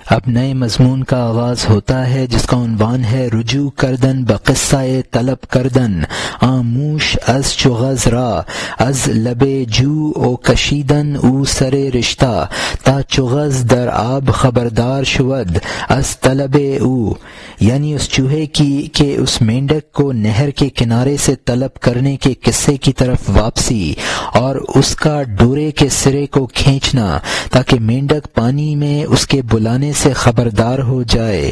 اب نئے مضمون کا آغاز ہوتا ہے جس کا عنوان ہے رجوع کردن بقصہ طلب کردن آموش از چغز را از لب جو او کشیدن او سر رشتہ تا چغز در آب خبردار شود از طلب او، یعنی اس چوہے کی کہ اس مینڈک کو نہر کے کنارے سے طلب کرنے کے قصے کی طرف واپسی اور اس کا ڈورے کے سرے کو کھینچنا تاکہ مینڈک پانی میں اس کے بلانے سے خبردار ہو جائے۔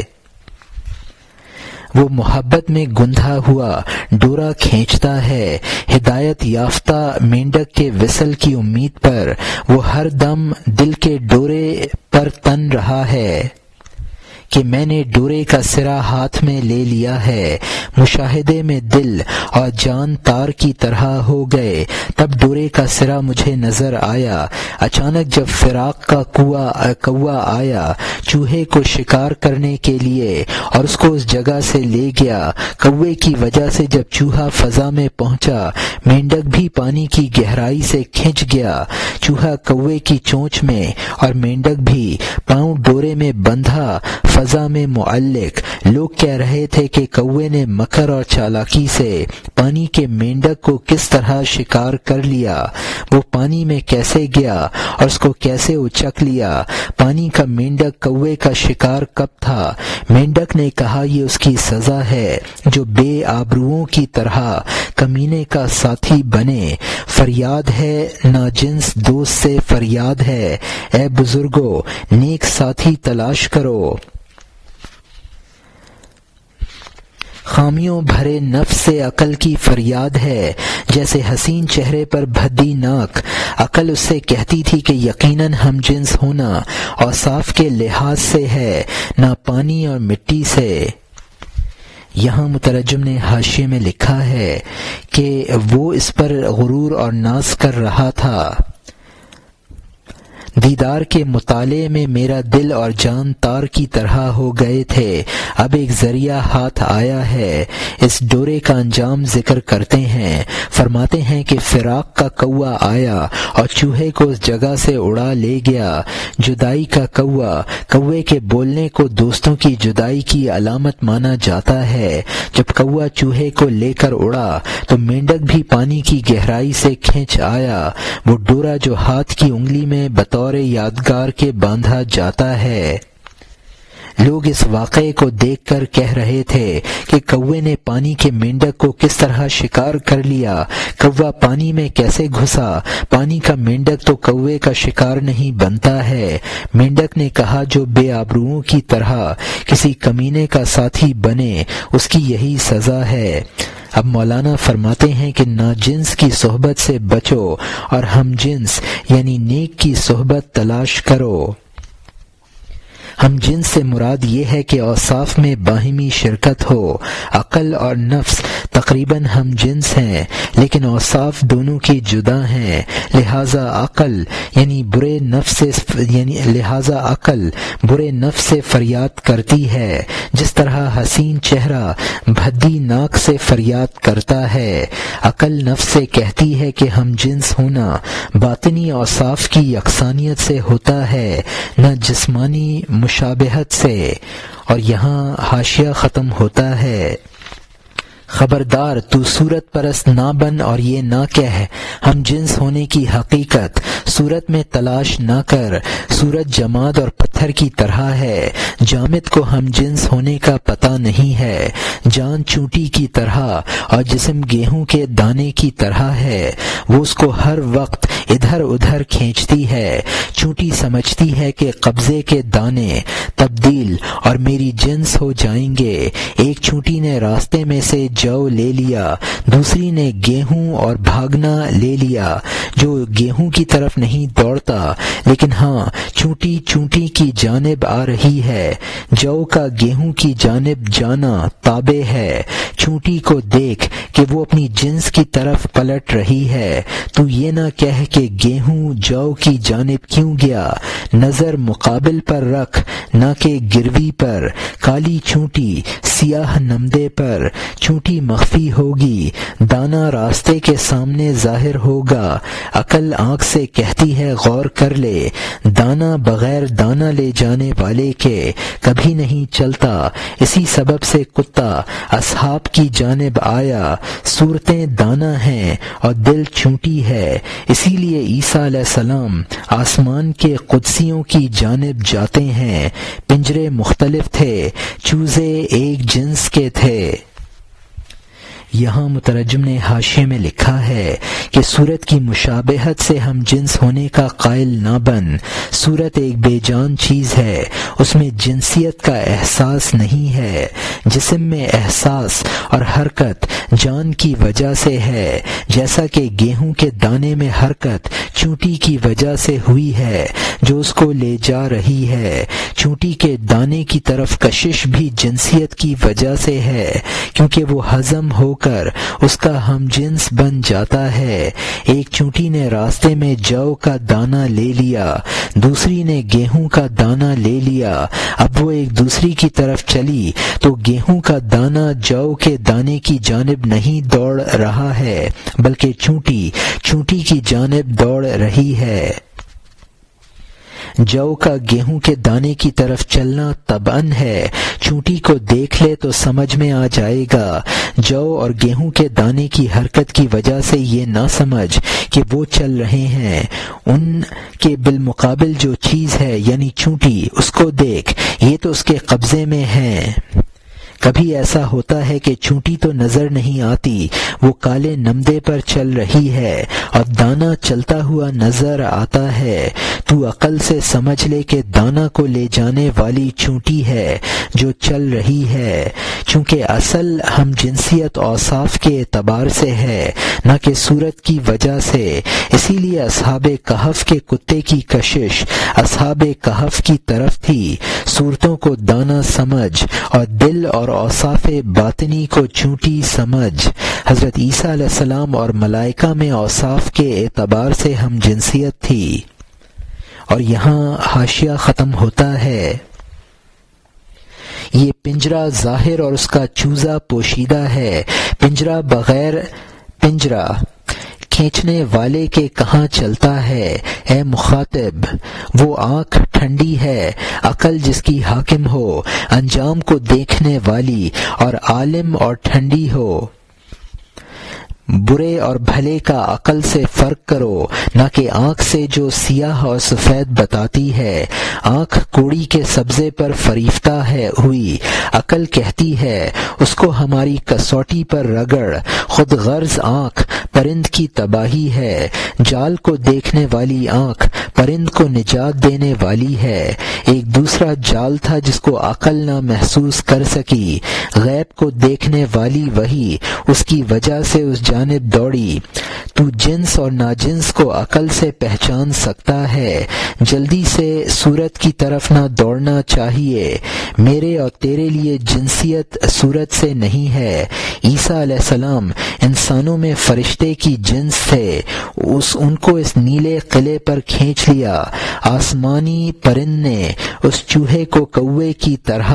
وہ محبت میں گندھا ہوا ڈورا کھینچتا ہے، ہدایت یافتہ مینڈک کے وصل کی امید پر وہ ہر دم دل کے ڈورے پر تن رہا ہے کہ میں نے ڈورے کا سرا ہاتھ میں لے لیا ہے۔ مشاہدے میں دل اور جان تار کی طرح ہو گئے۔ تب ڈورے کا سرا مجھے نظر آیا۔ اچانک جب فراق کا کوا آیا چوہے کو شکار کرنے کے لیے اور اس کو اس جگہ سے لے گیا، کوے کی وجہ سے جب چوہا فضا میں پہنچا مینڈک بھی پانی کی گہرائی سے کھنچ گیا۔ چوہا کوے کی چونچ میں اور مینڈک بھی پاؤں ڈورے میں بندھا فضا میں معلق۔ لوگ کہہ رہے تھے کہ کوے نے مکر اور چالاکی سے پانی کے مینڈک کو کس طرح شکار کر لیا، وہ پانی میں کیسے گیا اور اس کو کیسے اچک لیا۔ پانی کا مینڈک کوے کا شکار کب تھا؟ مینڈک نے کہا یہ اس کی سزا ہے جو بے آبروؤں کی طرح کمینے کا ساتھی بنے۔ فریاد ہے ناجنس دوست سے، فریاد ہے اے بزرگو نیک ساتھی تلاش کرو۔ خامیوں بھرے نفس سے عقل کی فریاد ہے، جیسے حسین چہرے پر بھدی ناک۔ عقل اس سے کہتی تھی کہ یقیناً ہم جنس ہونا اوصاف کے لحاظ سے ہے، نہ پانی اور مٹی سے۔ یہاں مترجم نے حاشیے میں لکھا ہے کہ وہ اس پر غرور اور ناز کر رہا تھا۔ دیدار کے مطالعے میں میرا دل اور جان تار کی طرح ہو گئے تھے۔ اب ایک ذریعہ ہاتھ آیا ہے۔ اس ڈورے کا انجام ذکر کرتے ہیں، فرماتے ہیں کہ فراق کا کوا آیا اور چوہے کو اس جگہ سے اڑا لے گیا۔ جدائی کا کوے کے بولنے کو دوستوں کی جدائی کی علامت مانا جاتا ہے۔ جب کوا چوہے کو لے کر اڑا تو مینڈک بھی پانی کی گہرائی سے کھینچ آیا۔ وہ ڈورا جو ہاتھ کی انگلی میں بطور یادگار کے باندھا جاتا ہے۔ لوگ اس واقعے کو دیکھ کر کہہ رہے تھے کہ کوے نے پانی کے مینڈک کو کس طرح شکار کر لیا، کوا پانی میں کیسے گھسا، پانی کا مینڈک تو کوے کا شکار نہیں بنتا ہے۔ مینڈک نے کہا جو بے آبروؤں کی طرح کسی کمینے کا ساتھی بنے اس کی یہی سزا ہے۔ اب مولانا فرماتے ہیں کہ ناجنس کی صحبت سے بچو اور ہم جنس یعنی نیک کی صحبت تلاش کرو۔ ہم جنس سے مراد یہ ہے کہ اوصاف میں باہمی شرکت ہو۔ عقل اور نفس تقریباً ہم جنس ہیں لیکن اوصاف دونوں کی جدا ہیں، لہذا عقل برے نفس سے فریاد کرتی ہے، جس طرح حسین چہرہ بھدی ناک سے فریاد کرتا ہے۔ عقل نفس سے کہتی ہے کہ ہم جنس ہونا باطنی اوصاف کی یکسانیت سے ہوتا ہے، نہ جسمانی مشابہت سے۔ اور یہاں حاشیہ ختم ہوتا ہے۔ خبردار تو صورت پرست نہ بن اور یہ نہ کہہ ہم جنس ہونے کی حقیقت صورت میں تلاش نہ کر۔ صورت جماد اور پتھر کی طرح ہے، جامد کو ہم جنس ہونے کا پتہ نہیں ہے۔ جان چونٹی کی طرح اور جسم گیہوں کے دانے کی طرح ہے، وہ اس کو ہر وقت ادھر ادھر کھینچتی ہے۔ چونٹی سمجھتی ہے کہ قبضے کے دانے تبدیل اور میری جنس ہو جائیں گے۔ ایک چونٹی نے راستے میں سے جو لے لیا، دوسری نے گیہوں اور بھاگنا لے لیا جو گیہوں کی طرف نہیں دوڑتا، لیکن ہاں چونٹی کی جانب آ رہی ہے۔ جو کا گیہوں کی جانب جانا تابع ہے۔ چونٹی کو دیکھ کہ وہ اپنی جنس کی طرف پلٹ رہی ہے، تو یہ نہ کہہ کہ گیہوں جو کی جانب کیوں گیا، نظر مقابل پر رکھ نہ کہ گروی پر، کالی چونٹی سیاہ نمدے پر، چونٹی مخفی ہوگی، دانا راستے کے سامنے ظاہر ہوگا، عقل آنکھ سے کہتی ہے غور کر لے، دانا بغیر دانا لے جانے والے کے کبھی نہیں چلتا، اسی سبب سے کتا اصحاب کی جانب آیا، صورتیں دانا ہیں اور دل چونٹی ہے، اسی لیے عیسیٰ علیہ السلام آسمان کے قدسیوں کی جانب جاتے ہیں، پنجرے مختلف تھے، چوزے ایک جنس کے تھے۔ یہاں مترجم نے حاشیے میں لکھا ہے کہ صورت کی مشابہت سے ہم جنس ہونے کا قائل نہ بن، صورت ایک بے جان چیز ہے، اس میں جنسیت کا احساس نہیں ہے، جسم میں احساس اور حرکت جان کی وجہ سے ہے، جیسا کہ گیہوں کے دانے میں حرکت چونٹی کی وجہ سے ہوئی ہے جو اس کو لے جا رہی ہے، چونٹی کے دانے کی طرف کشش بھی جنسیت کی وجہ سے ہے، کیونکہ وہ ہضم ہو کر اس کا ہم جنس بن جاتا ہے۔ ایک چونٹی نے راستے میں جو کا دانہ لے لیا، دوسری نے گیہوں کا دانہ لے لیا، اب وہ ایک دوسری کی طرف چلی تو گیہوں کا دانہ جو کے دانے کی جانب نہیں دوڑ رہا ہے بلکہ چونٹی کی جانب دوڑ رہی ہے۔ جو کا گیہوں کے دانے کی طرف چلنا طبعاً ہے، چونٹی کو دیکھ لے تو سمجھ میں آ جائے گا، جو اور گیہوں کے دانے کی حرکت کی وجہ سے یہ نہ سمجھ کہ وہ چل رہے ہیں، ان کے بالمقابل جو چیز ہے یعنی چونٹی اس کو دیکھ، یہ تو اس کے قبضے میں ہے۔ کبھی ایسا ہوتا ہے کہ چونٹی تو نظر نہیں آتی، وہ کالے نمدے پر چل رہی ہے اور دانا چلتا ہوا نظر آتا ہے، تو عقل سے سمجھ لے کہ دانا کو لے جانے والی چونٹی ہے جو چل رہی ہے، چونکہ اصل ہم جنسیت اوصاف کے اعتبار سے ہے نہ کہ صورت کی وجہ سے، اسی لیے اصحاب کہف کے کتے کی کشش اصحاب کہف کی طرف تھی، صورتوں کو دانا سمجھ اور دل اور اوصاف باطنی کو چونٹی سمجھ۔ حضرت عیسیٰ علیہ السلام اور ملائکہ میں اوصاف کے اعتبار سے ہم جنسیت تھی۔ اور یہاں حاشیہ ختم ہوتا ہے۔ یہ پنجرہ ظاہر اور اس کا چوزا پوشیدہ ہے، پنجرہ بغیر پنجرہ کھینچنے والے کے کہاں چلتا ہے، اے مخاطب، وہ آنکھ ٹھنڈی ہے، عقل جس کی حاکم ہو، انجام کو دیکھنے والی اور عالم اور ٹھنڈی ہو۔ برے اور بھلے کا عقل سے فرق کرو، نہ کہ آنکھ سے جو سیاہ اور سفید بتاتی ہے، آنکھ کوڑی کے سبزے پر فریفتہ ہے ہوئی، عقل کہتی ہے اس کو ہماری کسوٹی پر رگڑ، خود غرض آنکھ پرند کی تباہی ہے، جال کو دیکھنے والی آنکھ پرند کو نجات دینے والی ہے، ایک دوسرا جال تھا جس کو عقل نہ محسوس کر سکی، غیب کو دیکھنے والی وہی اس کی وجہ سے اس جانب دوڑی، تو جنس اور ناجنس کو عقل سے پہچان سکتا ہے، جلدی سے صورت کی طرف نہ دوڑنا چاہیے، میرے اور تیرے لیے جنسیت صورت سے نہیں ہے، عیسیٰ علیہ السلام انسانوں میں فرشتے کی جنس تھے، ان کو اس نیلے قلعے پر کھینچ لیا، آسمانی پرند نے اس چوہے کو کوے کی طرح۔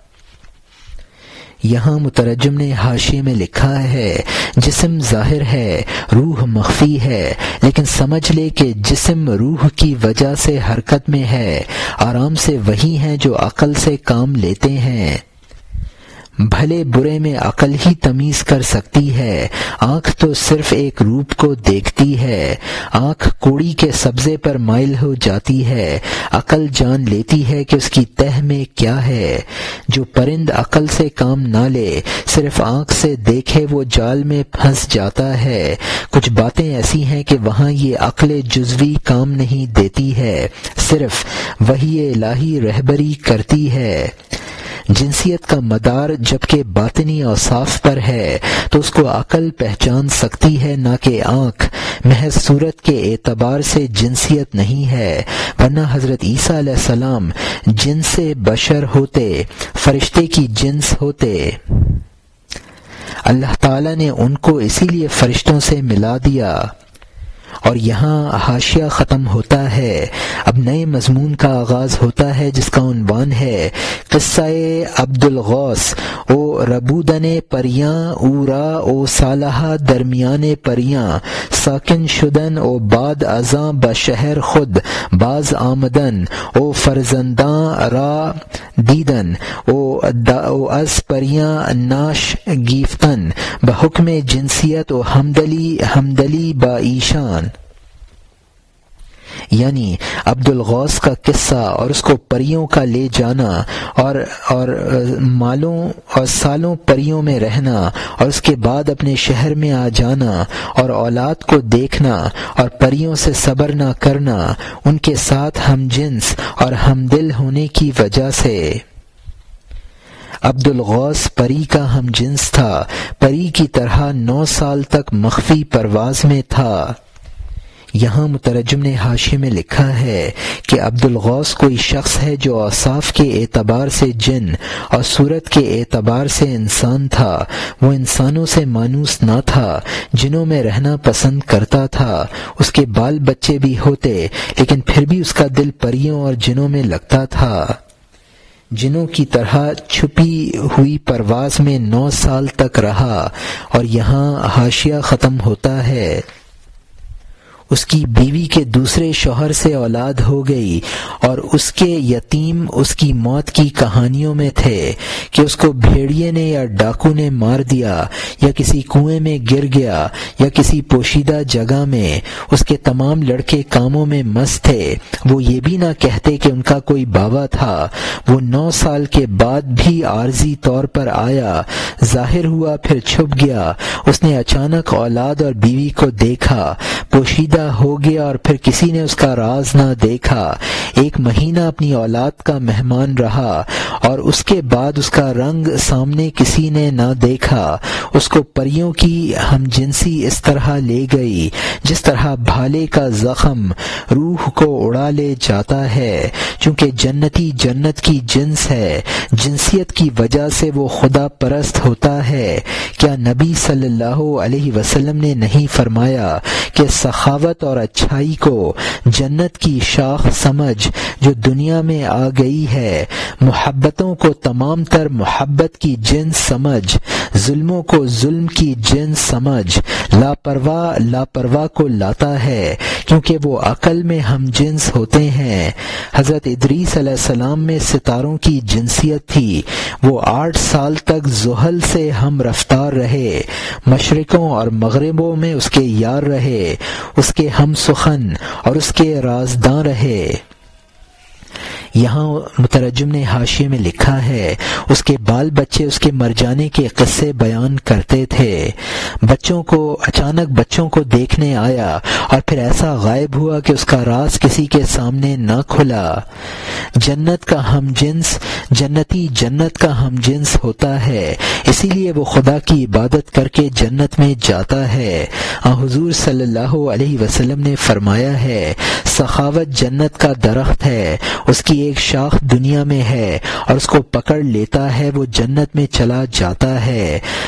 یہاں مترجم نے حاشیے میں لکھا ہے جسم ظاہر ہے، روح مخفی ہے، لیکن سمجھ لے کہ جسم روح کی وجہ سے حرکت میں ہے، آرام سے وہی ہیں جو عقل سے کام لیتے ہیں، بھلے برے میں عقل ہی تمیز کر سکتی ہے، آنکھ تو صرف ایک روپ کو دیکھتی ہے، آنکھ کوڑی کے سبزے پر مائل ہو جاتی ہے، عقل جان لیتی ہے کہ اس کی تہ میں کیا ہے، جو پرند عقل سے کام نہ لے صرف آنکھ سے دیکھے وہ جال میں پھنس جاتا ہے، کچھ باتیں ایسی ہیں کہ وہاں یہ عقل جزوی کام نہیں دیتی ہے، صرف وحی الہی رہبری کرتی ہے۔ جنسیت کا مدار جبکہ باطنی اوصاف پر ہے تو اس کو عقل پہچان سکتی ہے نہ کہ آنکھ، محض صورت کے اعتبار سے جنسیت نہیں ہے، ورنہ حضرت عیسیٰ علیہ السلام جنس بشر ہوتے، فرشتے کی جنس ہوتے، اللہ تعالیٰ نے ان کو اسی لیے فرشتوں سے ملا دیا، اور یہاں حاشیہ ختم ہوتا ہے۔ اب نئے مضمون کا آغاز ہوتا ہے جس کا عنوان ہے قصہ عبدالغوث او ربودن پریاں او را او صالحہ درمیان پریاں ساکن شدن او بعد ازاں بشہر خود باز آمدن او فرزنداں را دیدن او از پریاں ناش گیفتن بحکم جنسیت و حمدلی با ایشان۔ یعنی عبدالغوث کا قصہ اور اس کو پریوں کا لے جانا اور مالوں اور سالوں پریوں میں رہنا اور اس کے بعد اپنے شہر میں آ جانا اور اولاد کو دیکھنا اور پریوں سے صبر نہ کرنا ان کے ساتھ ہم جنس اور ہمدل ہونے کی وجہ سے۔ عبدالغوث پری کا ہم جنس تھا، پری کی طرح 9 سال تک مخفی پرواز میں تھا۔ یہاں مترجم نے حاشیے میں لکھا ہے کہ عبدالغوث کوئی شخص ہے جو اوصاف کے اعتبار سے جن اور صورت کے اعتبار سے انسان تھا۔ وہ انسانوں سے مانوس نہ تھا، جنوں میں رہنا پسند کرتا تھا، اس کے بال بچے بھی ہوتے، لیکن پھر بھی اس کا دل پریوں اور جنوں میں لگتا تھا۔ جنوں کی طرح چھپی ہوئی پرواز میں 9 سال تک رہا۔ اور یہاں حاشیہ ختم ہوتا ہے۔ اس کی بیوی کے دوسرے شوہر سے اولاد ہو گئی اور اس کے یتیم اس کی موت کی کہانیوں میں تھے کہ اس کو بھیڑیے نے یا ڈاکو نے مار دیا یا کسی کنویں میں گر گیا یا کسی پوشیدہ جگہ میں۔ اس کے تمام لڑکے کاموں میں مست تھے، وہ یہ بھی نہ کہتے کہ ان کا کوئی باوا تھا۔ وہ 9 سال کے بعد بھی عارضی طور پر آیا، ظاہر ہوا پھر چھپ گیا۔ اس نے اچانک اولاد اور بیوی کو دیکھا، پوشیدہ ہو گیا اور پھر کسی نے اس کا راز نہ دیکھا۔ 1 مہینہ اپنی اولاد کا مہمان رہا اور اس کے بعد اس کا رنگ سامنے کسی نے نہ دیکھا۔ اس کو پریوں کی ہم جنسی اس طرح لے گئی جس طرح بھالے کا زخم روح کو اڑا لے جاتا ہے۔ چونکہ جنتی جنت کی جنس ہے، جنسیت کی وجہ سے وہ خدا پرست ہوتا ہے۔ کیا نبی صلی اللہ علیہ وسلم نے نہیں فرمایا کہ سخاوت اور اچھائی کو جنت کی شاخ سمجھ جو دنیا میں آ گئی ہے، محبتوں کو تمام تر محبت کی جنس سمجھ، ظلموں کو ظلم کی جنس سمجھ، لاپرواہ کو لاتا ہے کیونکہ وہ عقل میں ہم جنس ہوتے ہیں۔ حضرت ادریس علیہ السلام میں ستاروں کی جنسیت تھی۔ وہ 8 سال تک زحل سے ہم رفتار رہے، مشرقوں اور مغربوں میں اس کے یار رہے، اس کے ہم سخن اور اس کے رازداں رہے۔ یہاں مترجم نے حاشیے میں لکھا ہے اس کے بال بچے اس کے مر جانے کے قصے بیان کرتے تھے۔ اچانک بچوں کو دیکھنے آیا اور پھر ایسا غائب ہوا کہ اس کا راز کسی کے سامنے نہ کھلا۔ جنت کا ہم جنس جنتی جنت کا ہم جنس ہوتا ہے، اسی لیے وہ خدا کی عبادت کر کے جنت میں جاتا ہے۔ حضور صلی اللہ علیہ وسلم نے فرمایا ہے سخاوت جنت کا درخت ہے، اس کی ایک شاخ دنیا میں ہے اور اس کو پکڑ لیتا ہے وہ جنت میں چلا جاتا ہے۔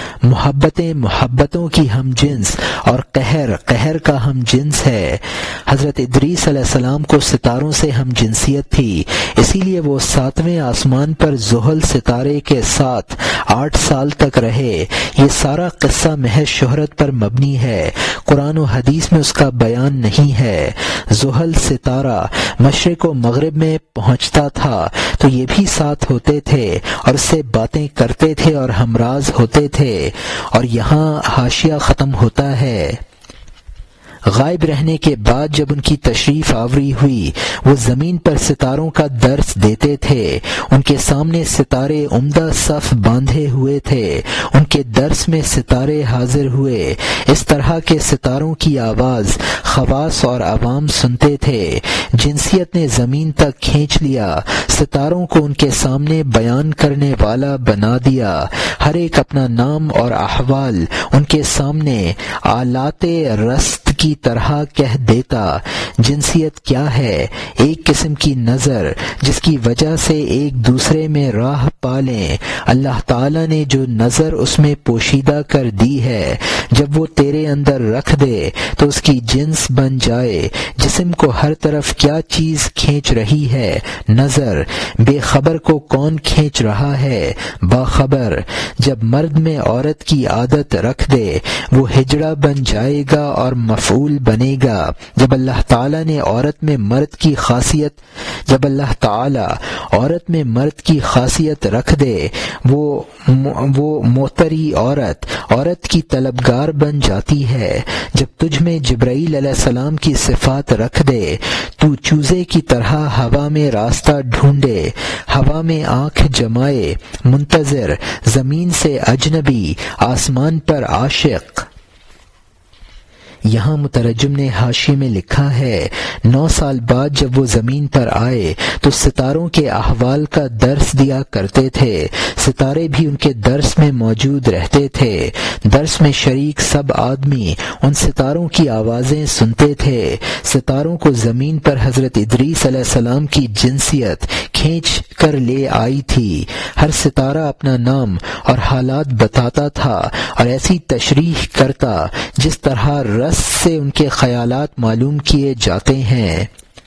محبتوں کی ہم جنس اور قہر کا ہم جنس ہے۔ حضرت ادریس علیہ السلام کو ستاروں سے ہم جنسیت تھی، اسی لیے وہ 7ویں آسمان پر زحل ستارے کے ساتھ 8 سال تک رہے۔ یہ سارا قصہ محض شہرت پر مبنی ہے، قرآن و حدیث میں اس کا بیان نہیں ہے۔ زحل ستارہ مشرق و مغرب میں پہنچتا تھا تو یہ بھی ساتھ ہوتے تھے اور اس سے باتیں کرتے تھے اور ہمراز ہوتے تھے۔ اور یہاں حاشیہ ختم ہوتا ہے۔ غائب رہنے کے بعد جب ان کی تشریف آوری ہوئی، وہ زمین پر ستاروں کا درس دیتے تھے۔ ان کے سامنے ستارے عمدہ صف باندھے ہوئے تھے، ان کے درس میں ستارے حاضر ہوئے۔ اس طرح کے ستاروں کی آواز خواص اور عوام سنتے تھے۔ جنسیت نے زمین تک کھینچ لیا، ستاروں کو ان کے سامنے بیان کرنے والا بنا دیا۔ ہر ایک اپنا نام اور احوال ان کے سامنے آلات رست کی طرح کہہ دیتا۔ جنسیت کیا ہے؟ ایک قسم کی نظر جس کی وجہ سے ایک دوسرے میں راہ پالیں۔ اللہ تعالیٰ نے جو نظر اس میں پوشیدہ کر دی ہے، جب وہ تیرے اندر رکھ دے تو اس کی جنس بن جائے۔ جسم کو ہر طرف کیا چیز کھینچ رہی ہے؟ نظر۔ بے خبر کو کون کھینچ رہا ہے؟ باخبر۔ جب مرد میں عورت کی عادت رکھ دے وہ ہجڑا بن جائے گا اور مفعول بنے گا۔ جب اللہ تعالیٰ نے عورت میں مرد کی خاصیت رکھ دے وہ موتری عورت کی طلبگار بن جاتی ہے۔ جب تجھ میں جبرائیل علیہ السلام کی صفات رکھ دے تو چوزے کی طرح ہوا میں راستہ ڈھونڈے، ہوا میں آنکھ جمائے منتظر، زمین سے اجنبی، آسمان پر عاشق۔ یہاں مترجم نے حاشیے میں لکھا ہے 9 سال بعد جب وہ زمین پر آئے تو ستاروں کے احوال کا درس دیا کرتے تھے، ستارے بھی ان کے درس میں موجود رہتے تھے۔ درس میں شریک سب آدمی ان ستاروں کی آوازیں سنتے تھے۔ ستاروں کو زمین پر حضرت ادریس علیہ السلام کی جنسیت کھینچ کر لے آئی تھی۔ ہر ستارہ اپنا نام اور حالات بتاتا تھا اور ایسی تشریح کرتا جس طرح رس سے ان کے خیالات معلوم کیے جاتے ہیں۔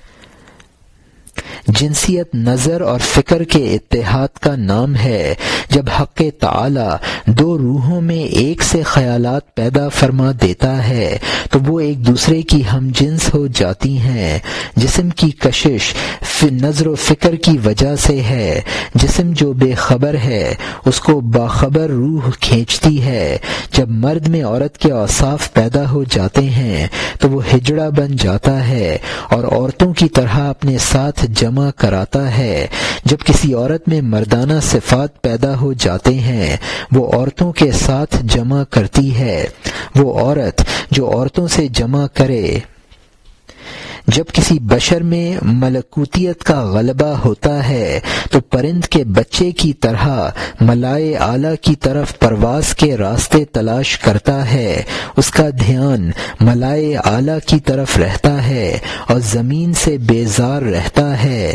جنسیت نظر اور فکر کے اتحاد کا نام ہے۔ جب حق تعالی 2 روحوں میں ایک سے خیالات پیدا فرما دیتا ہے تو وہ ایک دوسرے کی ہم جنس ہو جاتی ہیں۔ جسم کی کشش نظر و فکر کی وجہ سے ہے۔ جسم جو بے خبر ہے اس کو باخبر روح کھینچتی ہے۔ جب مرد میں عورت کے اوصاف پیدا ہو جاتے ہیں تو وہ ہجڑا بن جاتا ہے اور عورتوں کی طرح اپنے ساتھ جمع کراتا ہے۔ جب کسی عورت میں مردانہ صفات پیدا ہو جاتے ہیں وہ عورتوں کے ساتھ جمع کرتی ہے۔ وہ عورت جو عورتوں سے جمع کرے۔ جب کسی بشر میں ملکوتیت کا غلبہ ہوتا ہے تو پرند کے بچے کی طرح ملائے اعلیٰ کی طرف پرواز کے راستے تلاش کرتا ہے۔ اس کا دھیان ملائے اعلیٰ کی طرف رہتا ہے اور زمین سے بیزار رہتا ہے۔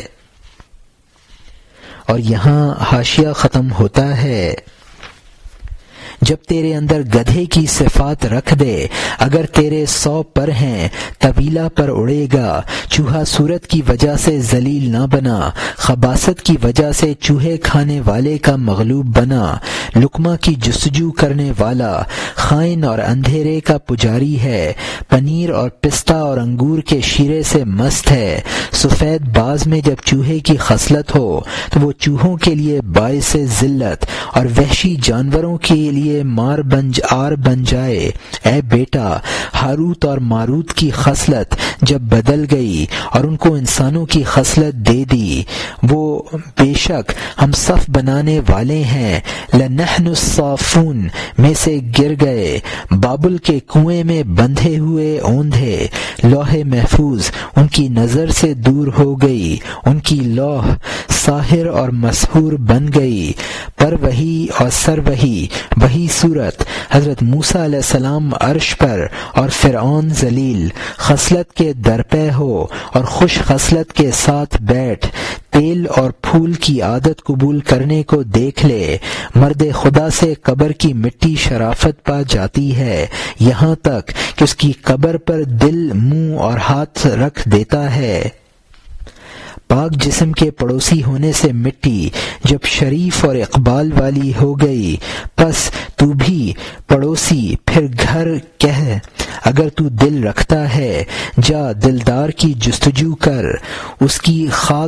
اور یہاں حاشیہ ختم ہوتا ہے۔ جب تیرے اندر گدھے کی صفات رکھ دے، اگر تیرے 100 پر ہیں طویلہ پر اڑے گا۔ چوہا صورت کی وجہ سے ذلیل نہ بنا، خباثت کی وجہ سے چوہے کھانے والے کا مغلوب بنا۔ لقمہ کی جستجو کرنے والا خائن اور اندھیرے کا پجاری ہے، پنیر اور پستہ اور انگور کے شیرے سے مست ہے۔ سفید باز میں جب چوہے کی خصلت ہو تو وہ چوہوں کے لیے باعث ذلت اور وحشی جانوروں کے لیے آر بن جائے۔ اے بیٹا، ہاروت اور ماروت کی خصلت جب بدل گئی اور ان کو انسانوں کی خصلت دے دی، وہ بے شک ہم صف بنانے والے ہیں، لنحن الصافون میں سے گر گئے، بابل کے کنویں میں بندھے ہوئے اوندھے۔ لوح محفوظ ان کی نظر سے دور ہو گئی، ان کی لوح ساحر اور مسحور بن گئی۔ پر وہی اور سر وہی صورت، حضرت موسیٰ علیہ السلام عرش پر اور فرعون ذلیل۔ خصلت کے درپے ہو اور خوش خصلت کے ساتھ بیٹھ، تیل اور پھول کی عادت قبول کرنے کو دیکھ لے۔ مرد خدا سے قبر کی مٹی شرافت پا جاتی ہے، یہاں تک کہ اس کی قبر پر دل، منہ اور ہاتھ رکھ دیتا ہے۔ پاک جسم کے پڑوسی ہونے سے مٹی جب شریف اور اقبال والی ہو گئی، پس تو بھی پڑوسی پھر گھر کہہ۔ اگر تو دل رکھتا ہے جا دلدار کی جستجو کر، اس کی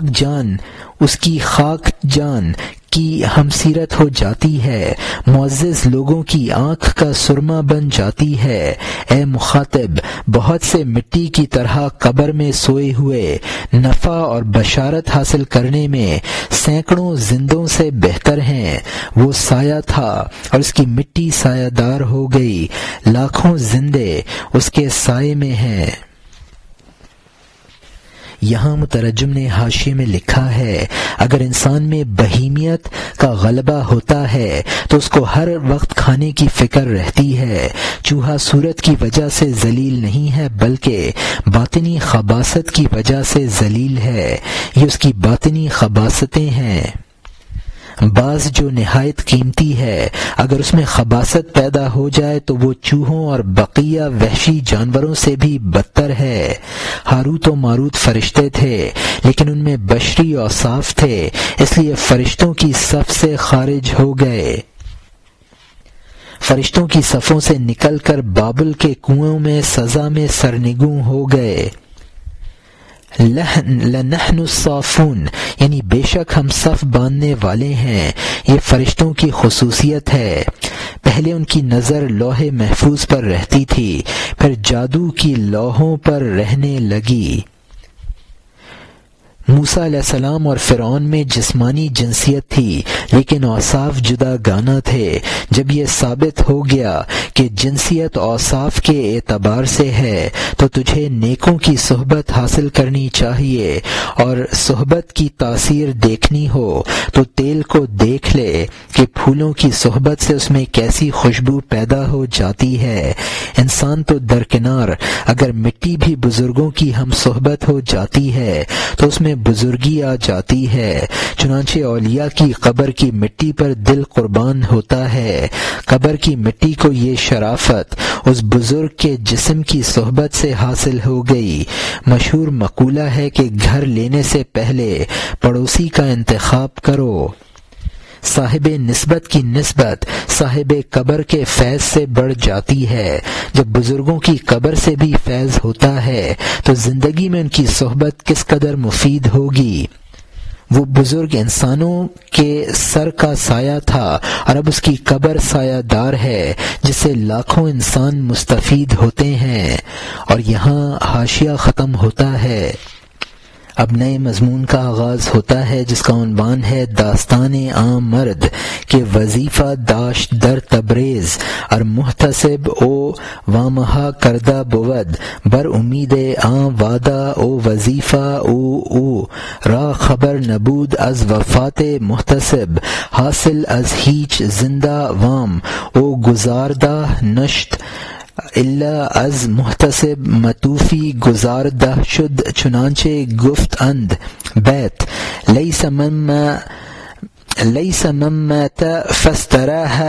خاک جان کی ہمسیرت ہو جاتی ہے، معزز لوگوں کی آنکھ کا سرما بن جاتی ہے۔ اے مخاطب، بہت سے مٹی کی طرح قبر میں سوئے ہوئے نفع اور بشارت حاصل کرنے میں سینکڑوں زندوں سے بہتر ہیں۔ وہ سایہ تھا اور اس کی مٹی سایہ دار ہو گئی، لاکھوں زندے اس کے سائے میں ہیں۔ یہاں مترجم نے حاشیے میں لکھا ہے اگر انسان میں بہیمیت کا غلبہ ہوتا ہے تو اس کو ہر وقت کھانے کی فکر رہتی ہے۔ چوہا صورت کی وجہ سے ذلیل نہیں ہے بلکہ باطنی خباثت کی وجہ سے ذلیل ہے، یہ اس کی باطنی خباثتیں ہیں۔ بعض جو نہایت قیمتی ہے اگر اس میں خباثت پیدا ہو جائے تو وہ چوہوں اور بقیہ وحشی جانوروں سے بھی بدتر ہے۔ ہاروت و ماروت فرشتے تھے لیکن ان میں بشری اوصاف تھے، اس لیے فرشتوں کی صف سے خارج ہو گئے، فرشتوں کی صفوں سے نکل کر بابل کے کنویں میں سزا میں سرنگوں ہو گئے۔ لنحن الصافون یعنی بے شک ہم صف باندھنے والے ہیں، یہ فرشتوں کی خصوصیت ہے۔ پہلے ان کی نظر لوح محفوظ پر رہتی تھی، پھر جادو کی لوحوں پر رہنے لگی۔ موسیٰ علیہ السلام اور فرعون میں جسمانی جنسیت تھی لیکن اوصاف جدا گانا تھے۔ جب یہ ثابت ہو گیا کہ جنسیت اوصاف کے اعتبار سے ہے تو تجھے نیکوں کی صحبت حاصل کرنی چاہیے، اور صحبت کی تاثیر دیکھنی ہو تو تیل کو دیکھ لے کہ پھولوں کی صحبت سے اس میں کیسی خوشبو پیدا ہو جاتی ہے۔ انسان تو درکنار، اگر مٹی بھی بزرگوں کی ہم صحبت ہو جاتی ہے تو اس میں بزرگی آ جاتی ہے۔ چنانچہ اولیاء کی قبر کی مٹی پر دل قربان ہوتا ہے۔ قبر کی مٹی کو یہ شرافت اس بزرگ کے جسم کی صحبت سے حاصل ہو گئی۔ مشہور مقولہ ہے کہ گھر لینے سے پہلے پڑوسی کا انتخاب کرو۔ صاحب نسبت کی نسبت صاحب قبر کے فیض سے بڑھ جاتی ہے۔ جب بزرگوں کی قبر سے بھی فیض ہوتا ہے تو زندگی میں ان کی صحبت کس قدر مفید ہوگی۔ وہ بزرگ انسانوں کے سر کا سایہ تھا اور اب اس کی قبر سایہ دار ہے جس سے لاکھوں انسان مستفید ہوتے ہیں۔ اور یہاں حاشیہ ختم ہوتا ہے۔ اب نئے مضمون کا آغاز ہوتا ہے جس کا عنوان ہے داستان عام مرد کہ وظیفہ داشت در تبریز اور محتسب او وامہا کردہ بود بر امید عام وعدہ او وظیفہ او را خبر نبود از وفات محتسب حاصل از ہیچ زندہ وام او گزاردہ نشت اللہ از محتسب مطوفی گزاردہ شد چنانچہ گفت اند بیت لیس ممت فاستراح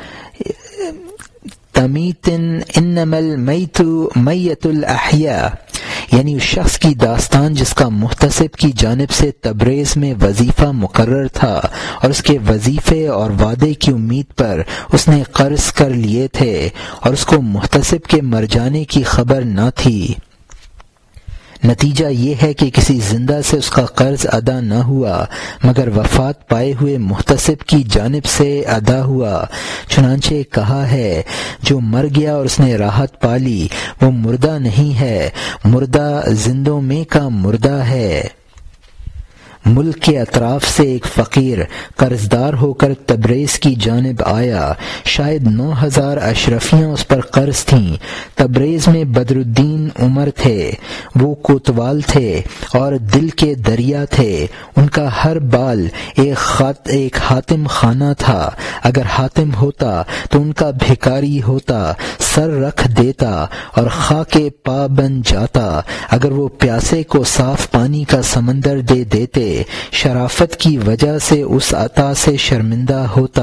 تمیت انما المیت میت الاحیاء، یعنی اس شخص کی داستان جس کا محتسب کی جانب سے تبریز میں وظیفہ مقرر تھا اور اس کے وظیفے اور وعدے کی امید پر اس نے قرض کر لیے تھے اور اس کو محتسب کے مر جانے کی خبر نہ تھی۔ نتیجہ یہ ہے کہ کسی زندہ سے اس کا قرض ادا نہ ہوا مگر وفات پائے ہوئے محتسب کی جانب سے ادا ہوا۔ چنانچہ کہا ہے جو مر گیا اور اس نے راحت پالی وہ مردہ نہیں ہے، مردہ زندوں میں کا مردہ ہے۔ ملک کے اطراف سے ایک فقیر قرضدار ہو کر تبریز کی جانب آیا، شاید 9000 اشرفیاں اس پر قرض تھیں۔ تبریز میں بدر الدین عمر تھے، وہ کوتوال تھے اور دل کے دریا تھے، ان کا ہر بال ایک حاتم خانہ تھا، اگر حاتم ہوتا تو ان کا بھکاری ہوتا، سر رکھ دیتا اور خاک پا بن جاتا، اگر وہ پیاسے کو صاف پانی کا سمندر دے دیتے، شرافت کی وجہ سے اس عطا سے شرمندہ ہوتا۔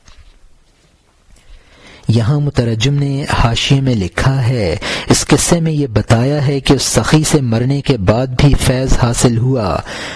یہاں مترجم نے حاشیے میں لکھا ہے اس قصے میں یہ بتایا ہے کہ اس سخی سے مرنے کے بعد بھی فیض حاصل ہوا۔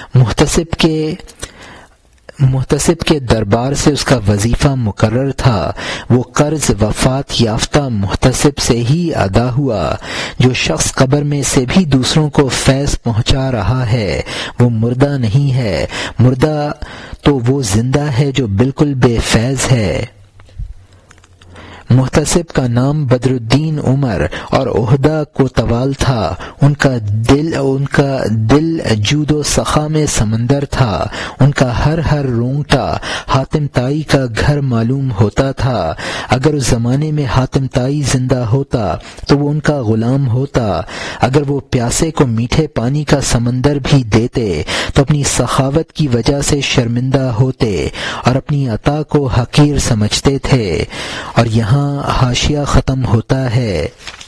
محتسب کے دربار سے اس کا وظیفہ مقرر تھا، وہ قرض وفات یافتہ محتسب سے ہی ادا ہوا۔ جو شخص قبر میں سے بھی دوسروں کو فیض پہنچا رہا ہے وہ مردہ نہیں ہے، مردہ تو وہ زندہ ہے جو بالکل بے فیض ہے۔ محتسب کا نام بدر الدین عمر اور عہدہ کوتوال تھا۔ ان کا دل جود و سخا میں سمندر تھا۔ ان کا ہر رونگٹا حاتم طائی کا گھر معلوم ہوتا تھا۔ اگر اس زمانے میں حاتم طائی زندہ ہوتا تو وہ ان کا غلام ہوتا۔ اگر وہ پیاسے کو میٹھے پانی کا سمندر بھی دیتے تو اپنی سخاوت کی وجہ سے شرمندہ ہوتے اور اپنی عطا کو حقیر سمجھتے تھے۔ اور یہاں حاشیہ ختم ہوتا ہے۔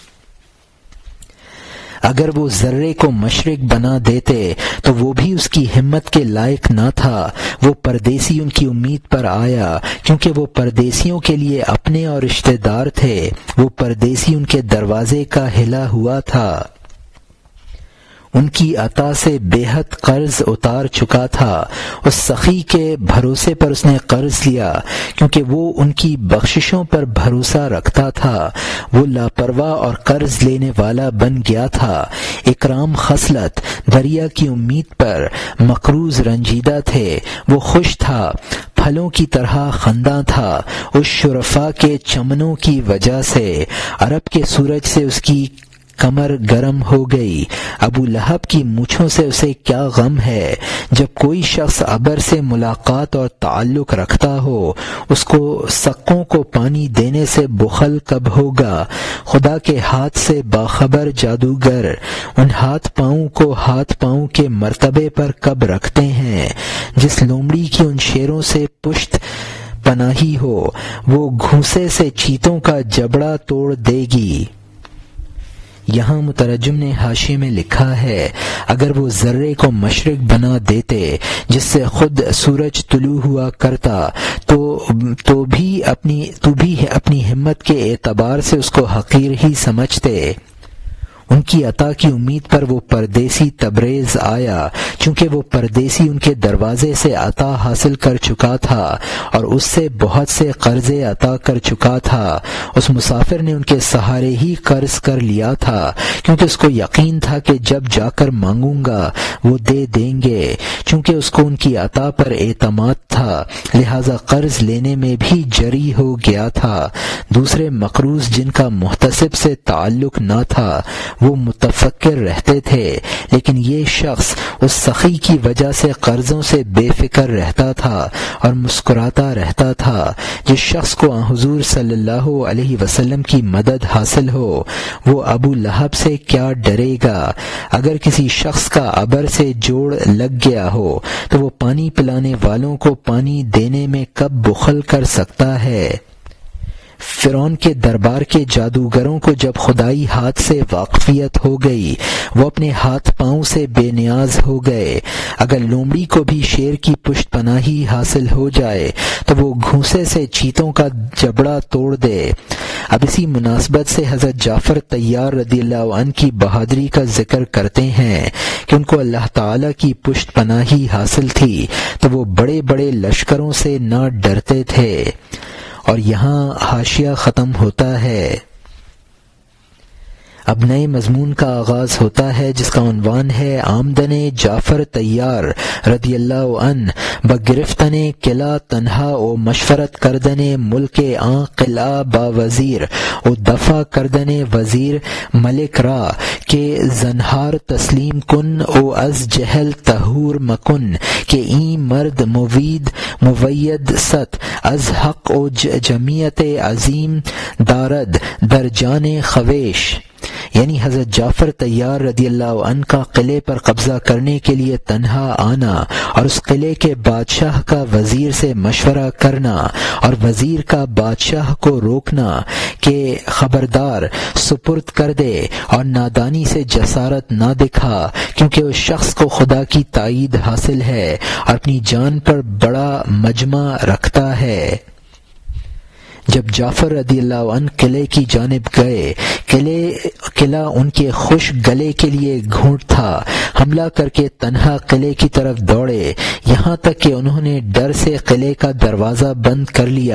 اگر وہ ذرے کو مشرق بنا دیتے تو وہ بھی اس کی ہمت کے لائق نہ تھا۔ وہ پردیسی ان کی امید پر آیا کیونکہ وہ پردیسیوں کے لیے اپنے اور رشتہ دار تھے۔ وہ پردیسی ان کے دروازے کا ہلا ہوا تھا۔ ان کی عطا سے بے حد قرض اتار چکا تھا۔ اس سخی کے بھروسے پر اس نے قرض لیا کیونکہ وہ ان کی بخششوں پر بھروسہ رکھتا تھا۔ وہ لاپرواہ اور قرض لینے والا بن گیا تھا۔ اکرام خصلت دریا کی امید پر مقروض رنجیدہ تھے۔ وہ خوش تھا، پھلوں کی طرح خنداں تھا اس شرفاء کے چمنوں کی وجہ سے۔ عرب کے سورج سے اس کی کمر گرم ہو گئی۔ ابو لہب کی مونچھوں سے اسے کیا غم ہے۔ جب کوئی شخص ابر سے ملاقات اور تعلق رکھتا ہو اس کو سقوں کو پانی دینے سے بخل کب ہوگا؟ خدا کے ہاتھ سے باخبر جادوگر ان ہاتھ پاؤں کے مرتبے پر کب رکھتے ہیں؟ جس لومڑی کی ان شیروں سے پشت پناہی ہو وہ گھوسے سے چیتوں کا جبڑا توڑ دے گی۔ یہاں مترجم نے حاشیے میں لکھا ہے اگر وہ ذرے کو مشرق بنا دیتے جس سے خود سورج طلوع ہوا کرتا تو بھی اپنی ہمت کے اعتبار سے اس کو حقیر ہی سمجھتے۔ ان کی عطا کی امید پر وہ پردیسی تبریز آیا چونکہ وہ پردیسی ان کے دروازے سے عطا حاصل کر چکا تھا اور اس سے بہت سے قرضے عطا کر چکا تھا۔ اس مسافر نے ان کے سہارے ہی قرض کر لیا تھا کیونکہ اس کو یقین تھا کہ جب جا کر مانگوں گا وہ دے دیں گے۔ چونکہ اس کو ان کی عطا پر اعتماد تھا لہذا قرض لینے میں بھی جری ہو گیا تھا۔ دوسرے مقروض جن کا محتسب سے تعلق نہ تھا وہ متفکر رہتے تھے، لیکن یہ شخص اس سخی کی وجہ سے قرضوں سے بے فکر رہتا تھا اور مسکراتا رہتا تھا۔ جس شخص کو حضور صلی اللہ علیہ وسلم کی مدد حاصل ہو وہ ابو لہب سے کیا ڈرے گا؟ اگر کسی شخص کا ابر سے جوڑ لگ گیا ہو تو وہ پانی پلانے والوں کو پانی دینے میں کب بخل کر سکتا ہے؟ فرعون کے دربار کے جادوگروں کو جب خدائی ہاتھ سے واقفیت ہو گئی وہ اپنے ہاتھ پاؤں سے بے نیاز ہو گئے۔ اگر لومڑی کو بھی شیر کی پشت پناہی حاصل ہو جائے تو وہ گھوسے سے چیتوں کا جبڑا توڑ دے۔ اب اسی مناسبت سے حضرت جعفر طیار رضی اللہ عنہ کی بہادری کا ذکر کرتے ہیں کہ ان کو اللہ تعالی کی پشت پناہی حاصل تھی تو وہ بڑے بڑے لشکروں سے نہ ڈرتے تھے۔ اور یہاں حاشیہ ختم ہوتا ہے۔ اب نئے مضمون کا آغاز ہوتا ہے جس کا عنوان ہے آمدن جعفر طیار رضی اللہ عنہ بگرفتن قلعہ تنہا و مشورت کردن ملک آن قلعہ با وزیر و دفع کردن وزیر ملک را کہ زنہار تسلیم کن او از جہل تہور مکن کہ این مرد موید ست از حق و جمعیت عظیم دارد در جان خویش۔ یعنی حضرت جعفر طیار رضی اللہ عنہ کا قلعے پر قبضہ کرنے کے لیے تنہا آنا اور اس قلعے کے بادشاہ کا وزیر سے مشورہ کرنا اور وزیر کا بادشاہ کو روکنا کہ خبردار سپرد کر دے اور نادانی سے جسارت نہ دکھا کیونکہ اس شخص کو خدا کی تائید حاصل ہے اور اپنی جان پر بڑا مجمع رکھتا ہے۔ جب جعفر رضی اللہ عنہ قلعے کی جانب گئے، قلعہ ان کے خوش گلے کے لیے گھونٹ تھا، حملہ کر کے تنہا قلعے کی طرف دوڑے، یہاں تک کہ انہوں نے ڈر سے قلعے کا دروازہ بند کر لیا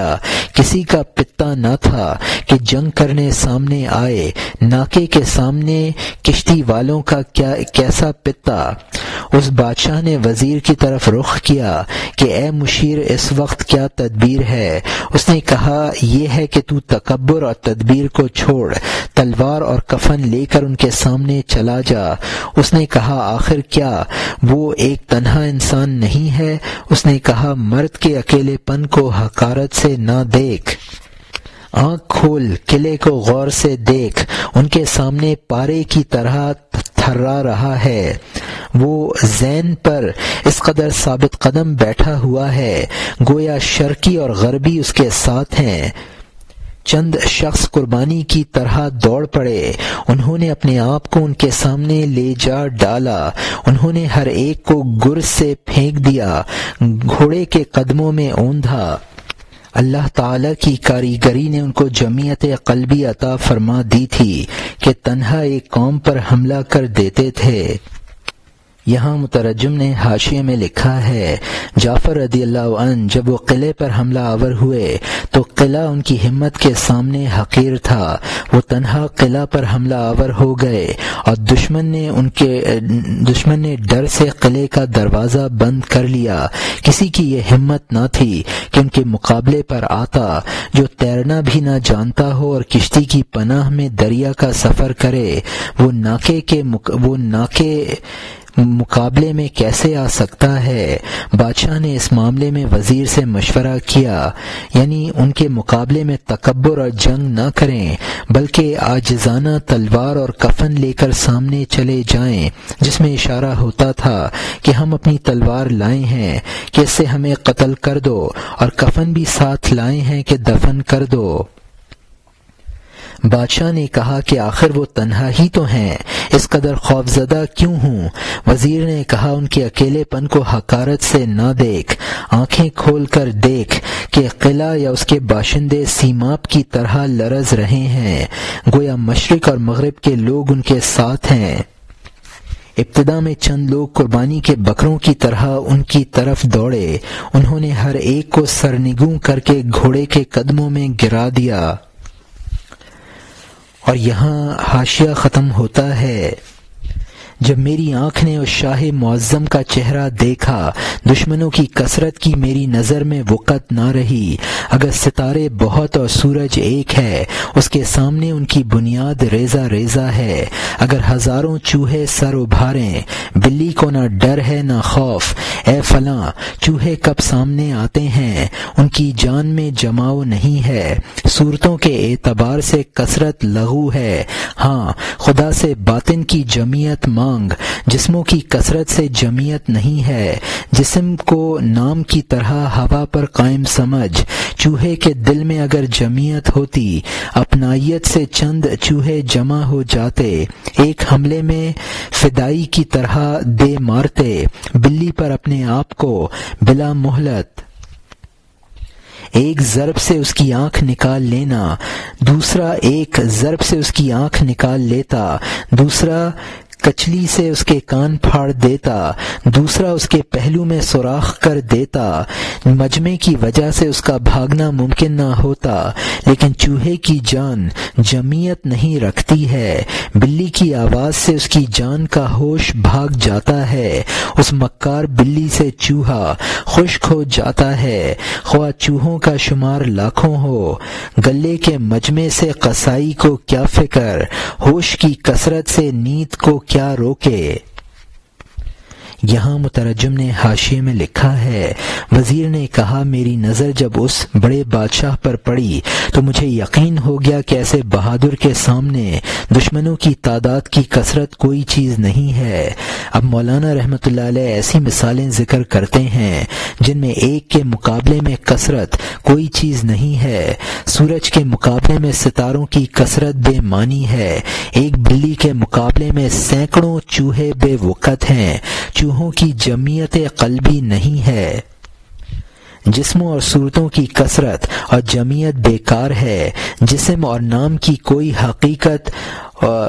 کسی کا پتا نہ تھا کہ جنگ کرنے سامنے آئے، ناکے کے سامنے کشتی والوں کا کیسا پتا۔ اس بادشاہ نے وزیر کی طرف رخ کیا کہ اے مشیر، اس وقت کیا تدبیر ہے؟ اس نے کہا یہ ہے کہ تو تکبر اور تدبیر کو چھوڑ، تلوار اور کفن لے کر ان کے سامنے چلا جا۔ اس نے کہا آخر کیا وہ ایک تنہا انسان نہیں ہے؟ اس نے کہا مرد کے اکیلے پن کو حقارت سے نہ دیکھ، آنکھ کھول، قلعے کو غور سے دیکھ، ان کے سامنے پارے کی طرح تھرا رہا ہے۔ وہ زین پر اس قدر ثابت قدم بیٹھا ہوا ہے گویا شرقی اور غربی اس کے ساتھ ہیں۔ چند شخص قربانی کی طرح دوڑ پڑے، انہوں نے اپنے آپ کو ان کے سامنے لے جا ڈالا، انہوں نے ہر ایک کو گرز سے پھینک دیا، گھوڑے کے قدموں میں اوندھا۔ اللہ تعالی کی کاریگری نے ان کو جمعیت قلبی عطا فرما دی تھی کہ تنہا ایک قوم پر حملہ کر دیتے تھے۔ یہاں مترجم نے حاشیے میں لکھا ہے جعفر رضی اللہ عنہ جب وہ قلعے پر حملہ آور ہوئے تو قلعہ ان کی ہمت کے سامنے حقیر تھا، وہ تنہا قلعہ پر حملہ آور ہو گئے اور دشمن نے ڈر سے قلعے کا دروازہ بند کر لیا۔ کسی کی یہ ہمت نہ تھی کہ ان کے مقابلے پر آتا جو تیرنا بھی نہ جانتا ہو اور کشتی کی پناہ میں دریا کا سفر کرے، وہ ناکے مقابلے میں کیسے آ سکتا ہے؟ بادشاہ نے اس معاملے میں وزیر سے مشورہ کیا، یعنی ان کے مقابلے میں تکبر اور جنگ نہ کریں بلکہ عاجزانہ تلوار اور کفن لے کر سامنے چلے جائیں، جس میں اشارہ ہوتا تھا کہ ہم اپنی تلوار لائے ہیں کہ اس سے ہمیں قتل کر دو اور کفن بھی ساتھ لائے ہیں کہ دفن کر دو۔ بادشاہ نے کہا کہ آخر وہ تنہا ہی تو ہیں، اس قدر خوفزدہ کیوں ہوں؟ وزیر نے کہا ان کے اکیلے پن کو حقارت سے نہ دیکھ، آنکھیں کھول کر دیکھ کہ قلعہ یا اس کے باشندے سیماب کی طرح لرز رہے ہیں، گویا مشرق اور مغرب کے لوگ ان کے ساتھ ہیں۔ ابتدا میں چند لوگ قربانی کے بکروں کی طرح ان کی طرف دوڑے، انہوں نے ہر ایک کو سرنگوں کر کے گھوڑے کے قدموں میں گرا دیا۔ اور یہاں حاشیہ ختم ہوتا ہے۔ جب میری آنکھ نے اس شاہ معظم کا چہرہ دیکھا، دشمنوں کی کثرت کی میری نظر میں وقت نہ رہی۔ اگر ستارے بہت اور سورج ایک ہے، اس کے سامنے ان کی بنیاد ریزہ ریزہ ہے۔ اگر ہزاروں چوہے سر ابھاریں، بلی کو نہ ڈر ہے نہ خوف۔ اے فلاں، چوہے کب سامنے آتے ہیں، ان کی جان میں جماؤ نہیں ہے۔ صورتوں کے اعتبار سے کثرت لغو ہے، ہاں خدا سے باطن کی جمعیت مانگ۔ جسموں کی کثرت سے جمعیت نہیں ہے، جسم کو نام کی طرح ہوا پر قائم سمجھ۔ چوہے کے دل میں اگر جمعیت ہوتی، اپنائیت سے چند چوہے جمع ہو جاتے، ایک حملے میں فدائی کی طرح دے مارتے بلی پر اپنے آپ کو بلا مہلت۔ ایک ضرب سے اس کی آنکھ نکال لینا، دوسرا ایک ضرب سے اس کی آنکھ نکال لیتا، دوسرا کچلی سے اس کے کان پھاڑ دیتا، دوسرا اس کے پہلو میں سوراخ کر دیتا۔ مجمع کی وجہ سے اس کا بھاگنا ممکن نہ ہوتا، لیکن چوہے کی جان جمعیت نہیں رکھتی ہے۔ بلی کی آواز سے اس کی جان کا ہوش بھاگ جاتا ہے، اس مکار بلی سے چوہا خشک ہو جاتا ہے، خواہ چوہوں کا شمار لاکھوں ہو۔ گلے کے مجمع سے قصائی کو کیا فکر، ہوش کی کثرت سے نیند کو کیا روکے۔ یہاں مترجم نے حاشیے میں لکھا ہے وزیر نے کہا میری نظر جب اس بڑے بادشاہ پر پڑی تو مجھے یقین ہو گیا کہ ایسے بہادر کے سامنے دشمنوں کی تعداد کی کثرت کوئی چیز نہیں ہے۔ اب مولانا رحمۃ اللہ علیہ ایسی مثالیں ذکر کرتے ہیں جن میں ایک کے مقابلے میں کثرت کوئی چیز نہیں ہے۔ سورج کے مقابلے میں ستاروں کی کثرت بے معنی ہے، ایک بلی کے مقابلے میں سینکڑوں چوہے بے وقت ہیں، چوہوں کی جمعیت قلبی نہیں ہے۔ جسموں اور صورتوں کی کثرت اور جمعیت بیکار ہے، جسم اور نام کی کوئی حقیقت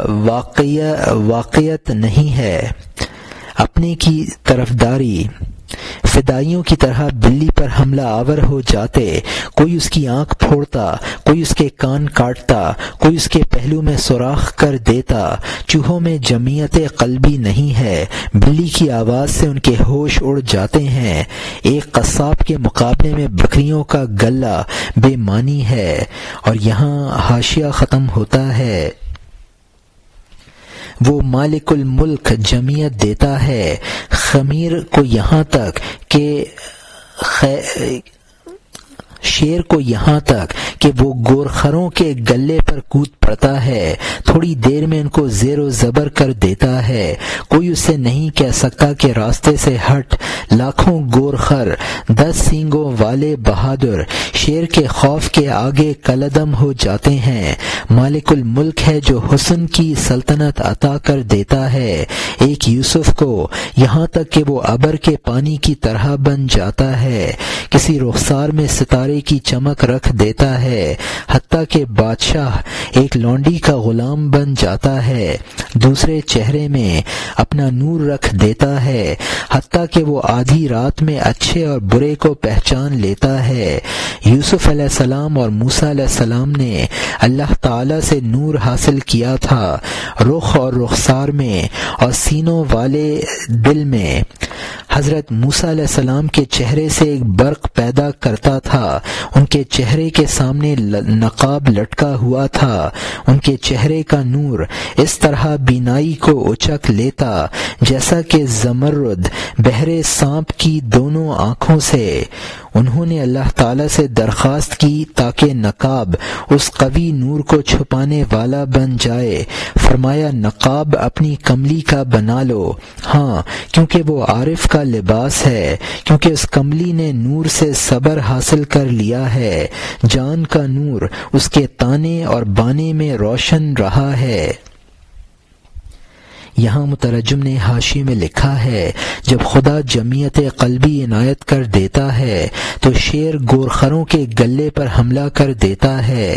واقعیت نہیں ہے۔ اپنے کی طرفداری فدائیوں کی طرح بلی پر حملہ آور ہو جاتے، کوئی اس کی آنکھ پھوڑتا، کوئی اس کے کان کاٹتا، کوئی اس کے پہلو میں سوراخ کر دیتا۔ چوہوں میں جمعیت قلبی نہیں ہے، بلی کی آواز سے ان کے ہوش اڑ جاتے ہیں۔ ایک قصاب کے مقابلے میں بکریوں کا گلہ بے معنی ہے۔ اور یہاں حاشیہ ختم ہوتا ہے۔ وہ مالک الملک جمعیت دیتا ہے خمیر کو یہاں تک کہ شیر کو یہاں تک کہ وہ گورخروں کے گلے پر کود پڑتا ہے، تھوڑی دیر میں ان کو زیر و زبر کر دیتا ہے۔ کوئی اس سے نہیں کہہ سکتا کہ راستے سے ہٹ۔ لاکھوں گورخر 10 سینگوں والے بہادر شیر کے خوف کے آگے کلعدم ہو جاتے ہیں۔ مالک الملک ہے جو حسن کی سلطنت عطا کر دیتا ہے ایک یوسف کو، یہاں تک کہ وہ ابر کے پانی کی طرح بن جاتا ہے، کسی رخسار میں ستارے کی چمک رکھ دیتا ہے، حتیٰ کہ بادشاہ ایک لونڈی کا غلام بن جاتا ہے، دوسرے چہرے میں اپنا نور رکھ دیتا ہے، حتیٰ کہ وہ آدھی رات میں اچھے اور برے کو پہچان لیتا ہے۔ یوسف علیہ السلام اور موسیٰ علیہ السلام نے اللہ تعالی سے نور حاصل کیا تھا، رخ اور رخسار میں اور سینوں والے دل میں۔ حضرت موسیٰ علیہ السلام کے چہرے سے ایک برق پیدا کرتا تھا، ان کے چہرے کے سامنے نقاب لٹکا ہوا تھا، ان کے چہرے کا نور اس طرح بینائی کو اچک لیتا جیسا کہ زمرد بہرے سانپ کی دونوں آنکھوں سے۔ انہوں نے اللہ تعالی سے درخواست کی تاکہ نقاب اس قوی نور کو چھپانے والا بن جائے۔ فرمایا نقاب اپنی کملی کا بنا لو، ہاں کیونکہ وہ عارف کا لباس ہے، کیونکہ اس کملی نے نور سے صبر حاصل کر لیا ہے، جان کا نور اس کے تانے اور بانے میں روشن رہا ہے۔ یہاں مترجم نے حاشی میں لکھا ہے جب خدا جمعیت قلبی عنایت کر دیتا ہے تو شیر گورخروں کے گلے پر حملہ کر دیتا ہے۔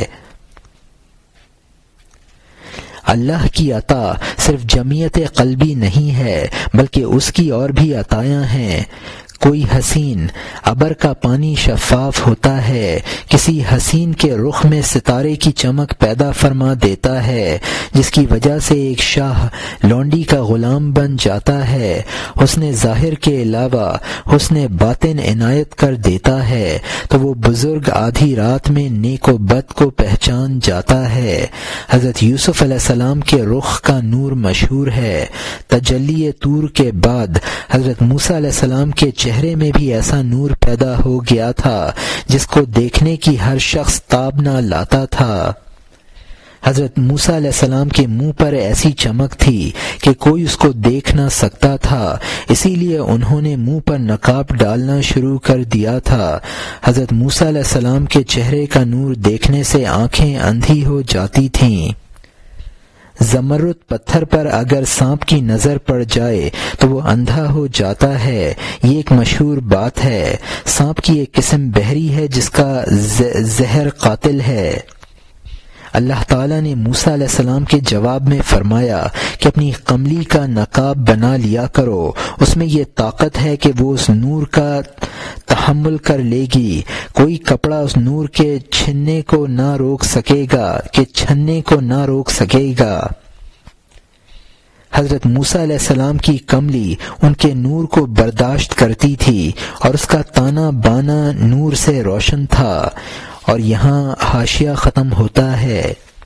اللہ کی عطا صرف جمعیت قلبی نہیں ہے بلکہ اس کی اور بھی عطایاں ہیں۔ کوئی حسین ابر کا پانی شفاف ہوتا ہے، کسی حسین کے رخ میں ستارے کی چمک پیدا فرما دیتا ہے، جس کی وجہ سے ایک شاہ لونڈی کا غلام بن جاتا ہے۔ حسن ظاہر کے علاوہ حسن باطن عنایت کر دیتا ہے تو وہ بزرگ آدھی رات میں نیک و بد کو پہچان جاتا ہے۔ حضرت یوسف علیہ السلام کے رخ کا نور مشہور ہے۔ تجلی طور کے بعد حضرت موسیٰ علیہ السلام کے چہرے میں بھی ایسا نور پیدا ہو گیا تھا جس کو دیکھنے کی ہر شخص تاب نہ لاتا تھا۔ حضرت موسیٰ علیہ السلام کے منہ پر ایسی چمک تھی کہ کوئی اس کو دیکھ نہ سکتا تھا، اسی لیے انہوں نے منہ پر نقاب ڈالنا شروع کر دیا تھا۔ حضرت موسیٰ علیہ السلام کے چہرے کا نور دیکھنے سے آنکھیں اندھی ہو جاتی تھیں۔ زمرد پتھر پر اگر سانپ کی نظر پڑ جائے تو وہ اندھا ہو جاتا ہے، یہ ایک مشہور بات ہے۔ سانپ کی ایک قسم بحری ہے جس کا زہر قاتل ہے۔ اللہ تعالیٰ نے موسیٰ علیہ السلام کے جواب میں فرمایا کہ اپنی قملی کا نقاب بنا لیا کرو، اس میں یہ طاقت ہے کہ وہ اس نور کا تحمل کر لے گی، کوئی کپڑا اس نور کے چھننے کو نہ روک سکے گا۔ حضرت موسیٰ علیہ السلام کی کملی ان کے نور کو برداشت کرتی تھی اور اس کا تانا بانا نور سے روشن تھا۔ اور یہاں حاشیہ ختم ہوتا ہے۔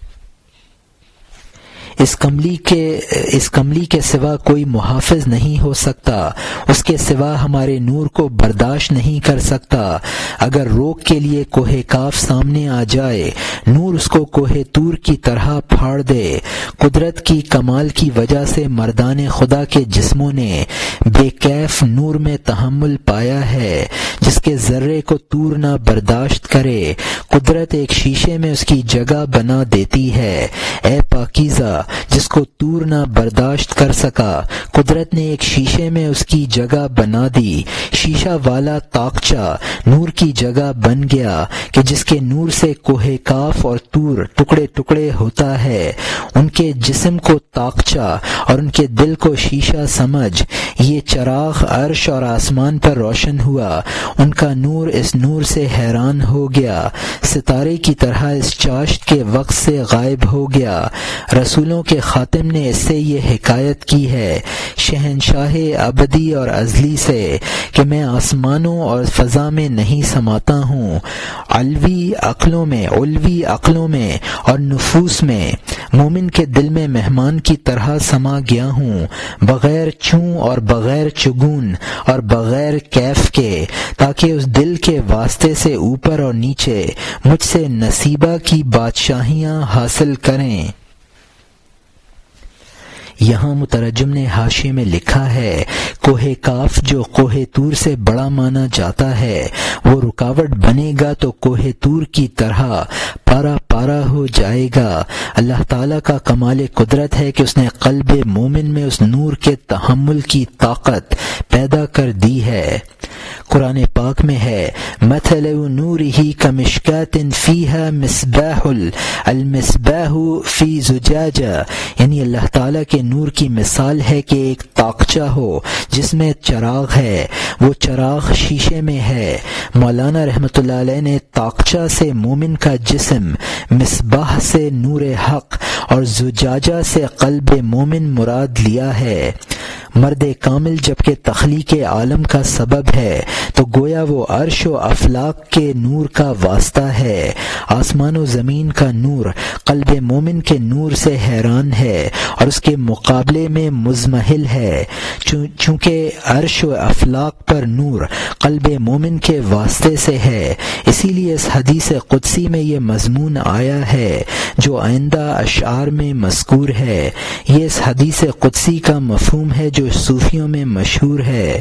اس کملی کے سوا کوئی محافظ نہیں ہو سکتا، اس کے سوا ہمارے نور کو برداشت نہیں کر سکتا۔ اگر روک کے لیے کوہ کاف سامنے آ جائے، نور اس کو کوہ طور کی طرح پھاڑ دے۔ قدرت کی کمال کی وجہ سے مردان خدا کے جسموں نے بے کیف نور میں تحمل پایا ہے، جس کے ذرے کو طور نہ برداشت کرے۔ قدرت ایک شیشے میں اس کی جگہ بنا دیتی ہے۔ اے پاکیزہ، جس کو طور نہ برداشت کر سکا، قدرت نے ایک شیشے میں اس کی جگہ بنا دی۔ شیشہ والا طاقچہ نور کی جگہ بن گیا کہ جس کے نور سے کوہ کاف اور طور ٹکڑے ٹکڑے ہوتا ہے۔ ان کے جسم کو طاقچہ اور ان کے دل کو شیشہ سمجھ یہ چراغ عرش اور آسمان پر روشن ہوا۔ ان کا نور اس نور سے حیران ہو گیا، ستارے کی طرح اس چاشت کے وقت سے غائب ہو گیا۔ رسولوں کے خاتم نے اس سے یہ حکایت کی ہے شہنشاہ ابدی اور ازلی سے کہ میں آسمانوں اور فضا میں نہیں سماتا ہوں، علوی عقلوں میں اور نفوس میں مومن کے دل میں مہمان کی طرح سما گیا ہوں، بغیر چوں اور بغیر چگون اور بغیر کیف کے، تاکہ اس دل کے واسطے سے اوپر اور نیچے مجھ سے نصیبہ کی بادشاہیاں حاصل کریں۔ یہاں مترجم نے حاشیے میں لکھا ہے کوہ کاف جو کوہ طور سے بڑا مانا جاتا ہے وہ رکاوٹ بنے گا تو کوہ طور کی طرح پارا پارا ہو جائے گا۔ اللہ تعالیٰ کا کمال قدرت ہے کہ اس نے قلب مومن میں اس نور کے تحمل کی طاقت پیدا کر دی ہے۔ قرآن پاک میں ہے مثل نورہ کمشکاۃ فیہا مصباح المصباح فی زجاجہ، یعنی اللہ تعالیٰ کے نور کی مثال ہے کہ ایک طاقچہ ہو جس میں چراغ ہے، وہ چراغ شیشے میں ہے۔ مولانا رحمۃ اللہ علیہ نے طاقچہ سے مومن کا جسم، مصباح سے نور حق اور زجاجہ سے قلب مومن مراد لیا ہے۔ مرد کامل جبکہ تخلیق عالم کا سبب ہے تو گویا وہ عرش و افلاک کے نور کا واسطہ ہے۔ آسمان و زمین کا نور قلب مومن کے نور سے حیران ہے اور اس کے مقابلے میں مزمحل ہے۔ چونکہ عرش و افلاک پر نور قلب مومن کے واسطے سے ہے، اسی لیے اس حدیث قدسی میں یہ مضمون آیا ہے جو آئندہ اشعار میں مذکور ہے۔ یہ اس حدیث قدسی کا مفہوم ہے جو صوفیوں میں مشہور ہے۔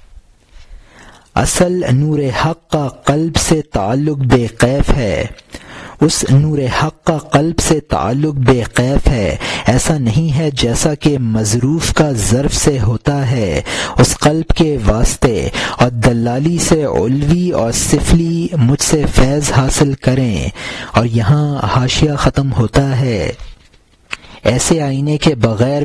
اصل نور حق کا قلب سے تعلق بے قیف ہے، اس نور حق کا قلب سے تعلق بے قیف ہے، ایسا نہیں ہے جیسا کہ مظروف کا ظرف سے ہوتا ہے۔ اس قلب کے واسطے اور دلالی سے علوی اور سفلی مجھ سے فیض حاصل کریں۔ اور یہاں حاشیہ ختم ہوتا ہے۔ ایسے آئینے کے بغیر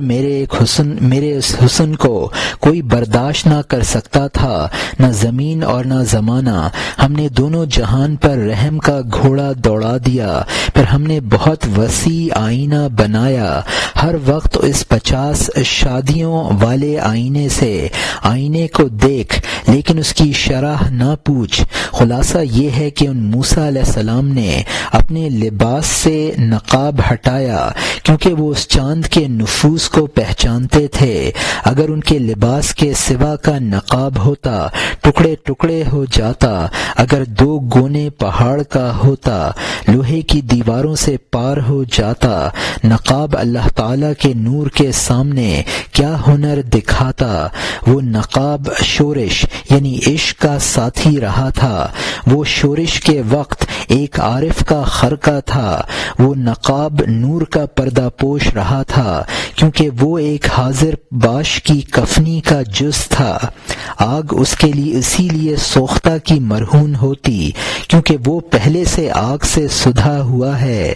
میرے اس حسن کو کوئی برداشت نہ کر سکتا تھا، نہ زمین اور نہ زمانہ۔ ہم نے دونوں جہان پر رحم کا گھوڑا دوڑا دیا، پھر ہم نے بہت وسیع آئینہ بنایا۔ ہر وقت اس 50 شادیوں والے آئینے سے آئینے کو دیکھ لیکن اس کی شرح نہ پوچھ۔ خلاصہ یہ ہے کہ ان موسیٰ علیہ السلام نے اپنے لباس سے نقاب ہٹایا کیونکہ وہ اس چاند کے نفوس کو پہچانتے تھے۔ اگر ان کے لباس کے سوا کا نقاب ہوتا ٹکڑے ٹکڑے ہو جاتا، اگر 2 گونے پہاڑ کا ہوتا لوہے کی دیواروں سے پار ہو جاتا۔ نقاب اللہ تعالیٰ کے نور کے سامنے کیا ہنر دکھاتا۔ وہ نقاب شورش یعنی عشق کا ساتھی رہا تھا، وہ شورش کے وقت ایک عارف کا خرقہ تھا، وہ نقاب نور کا پردہ پوش رہا تھا کیونکہ وہ ایک حاضر باش کی کفنی کا جز تھا۔ آگ اس کے لیے اسی لیے سوختہ کی مرہون ہوتی کیونکہ وہ پہلے سے آگ سے سدھا ہوا ہے۔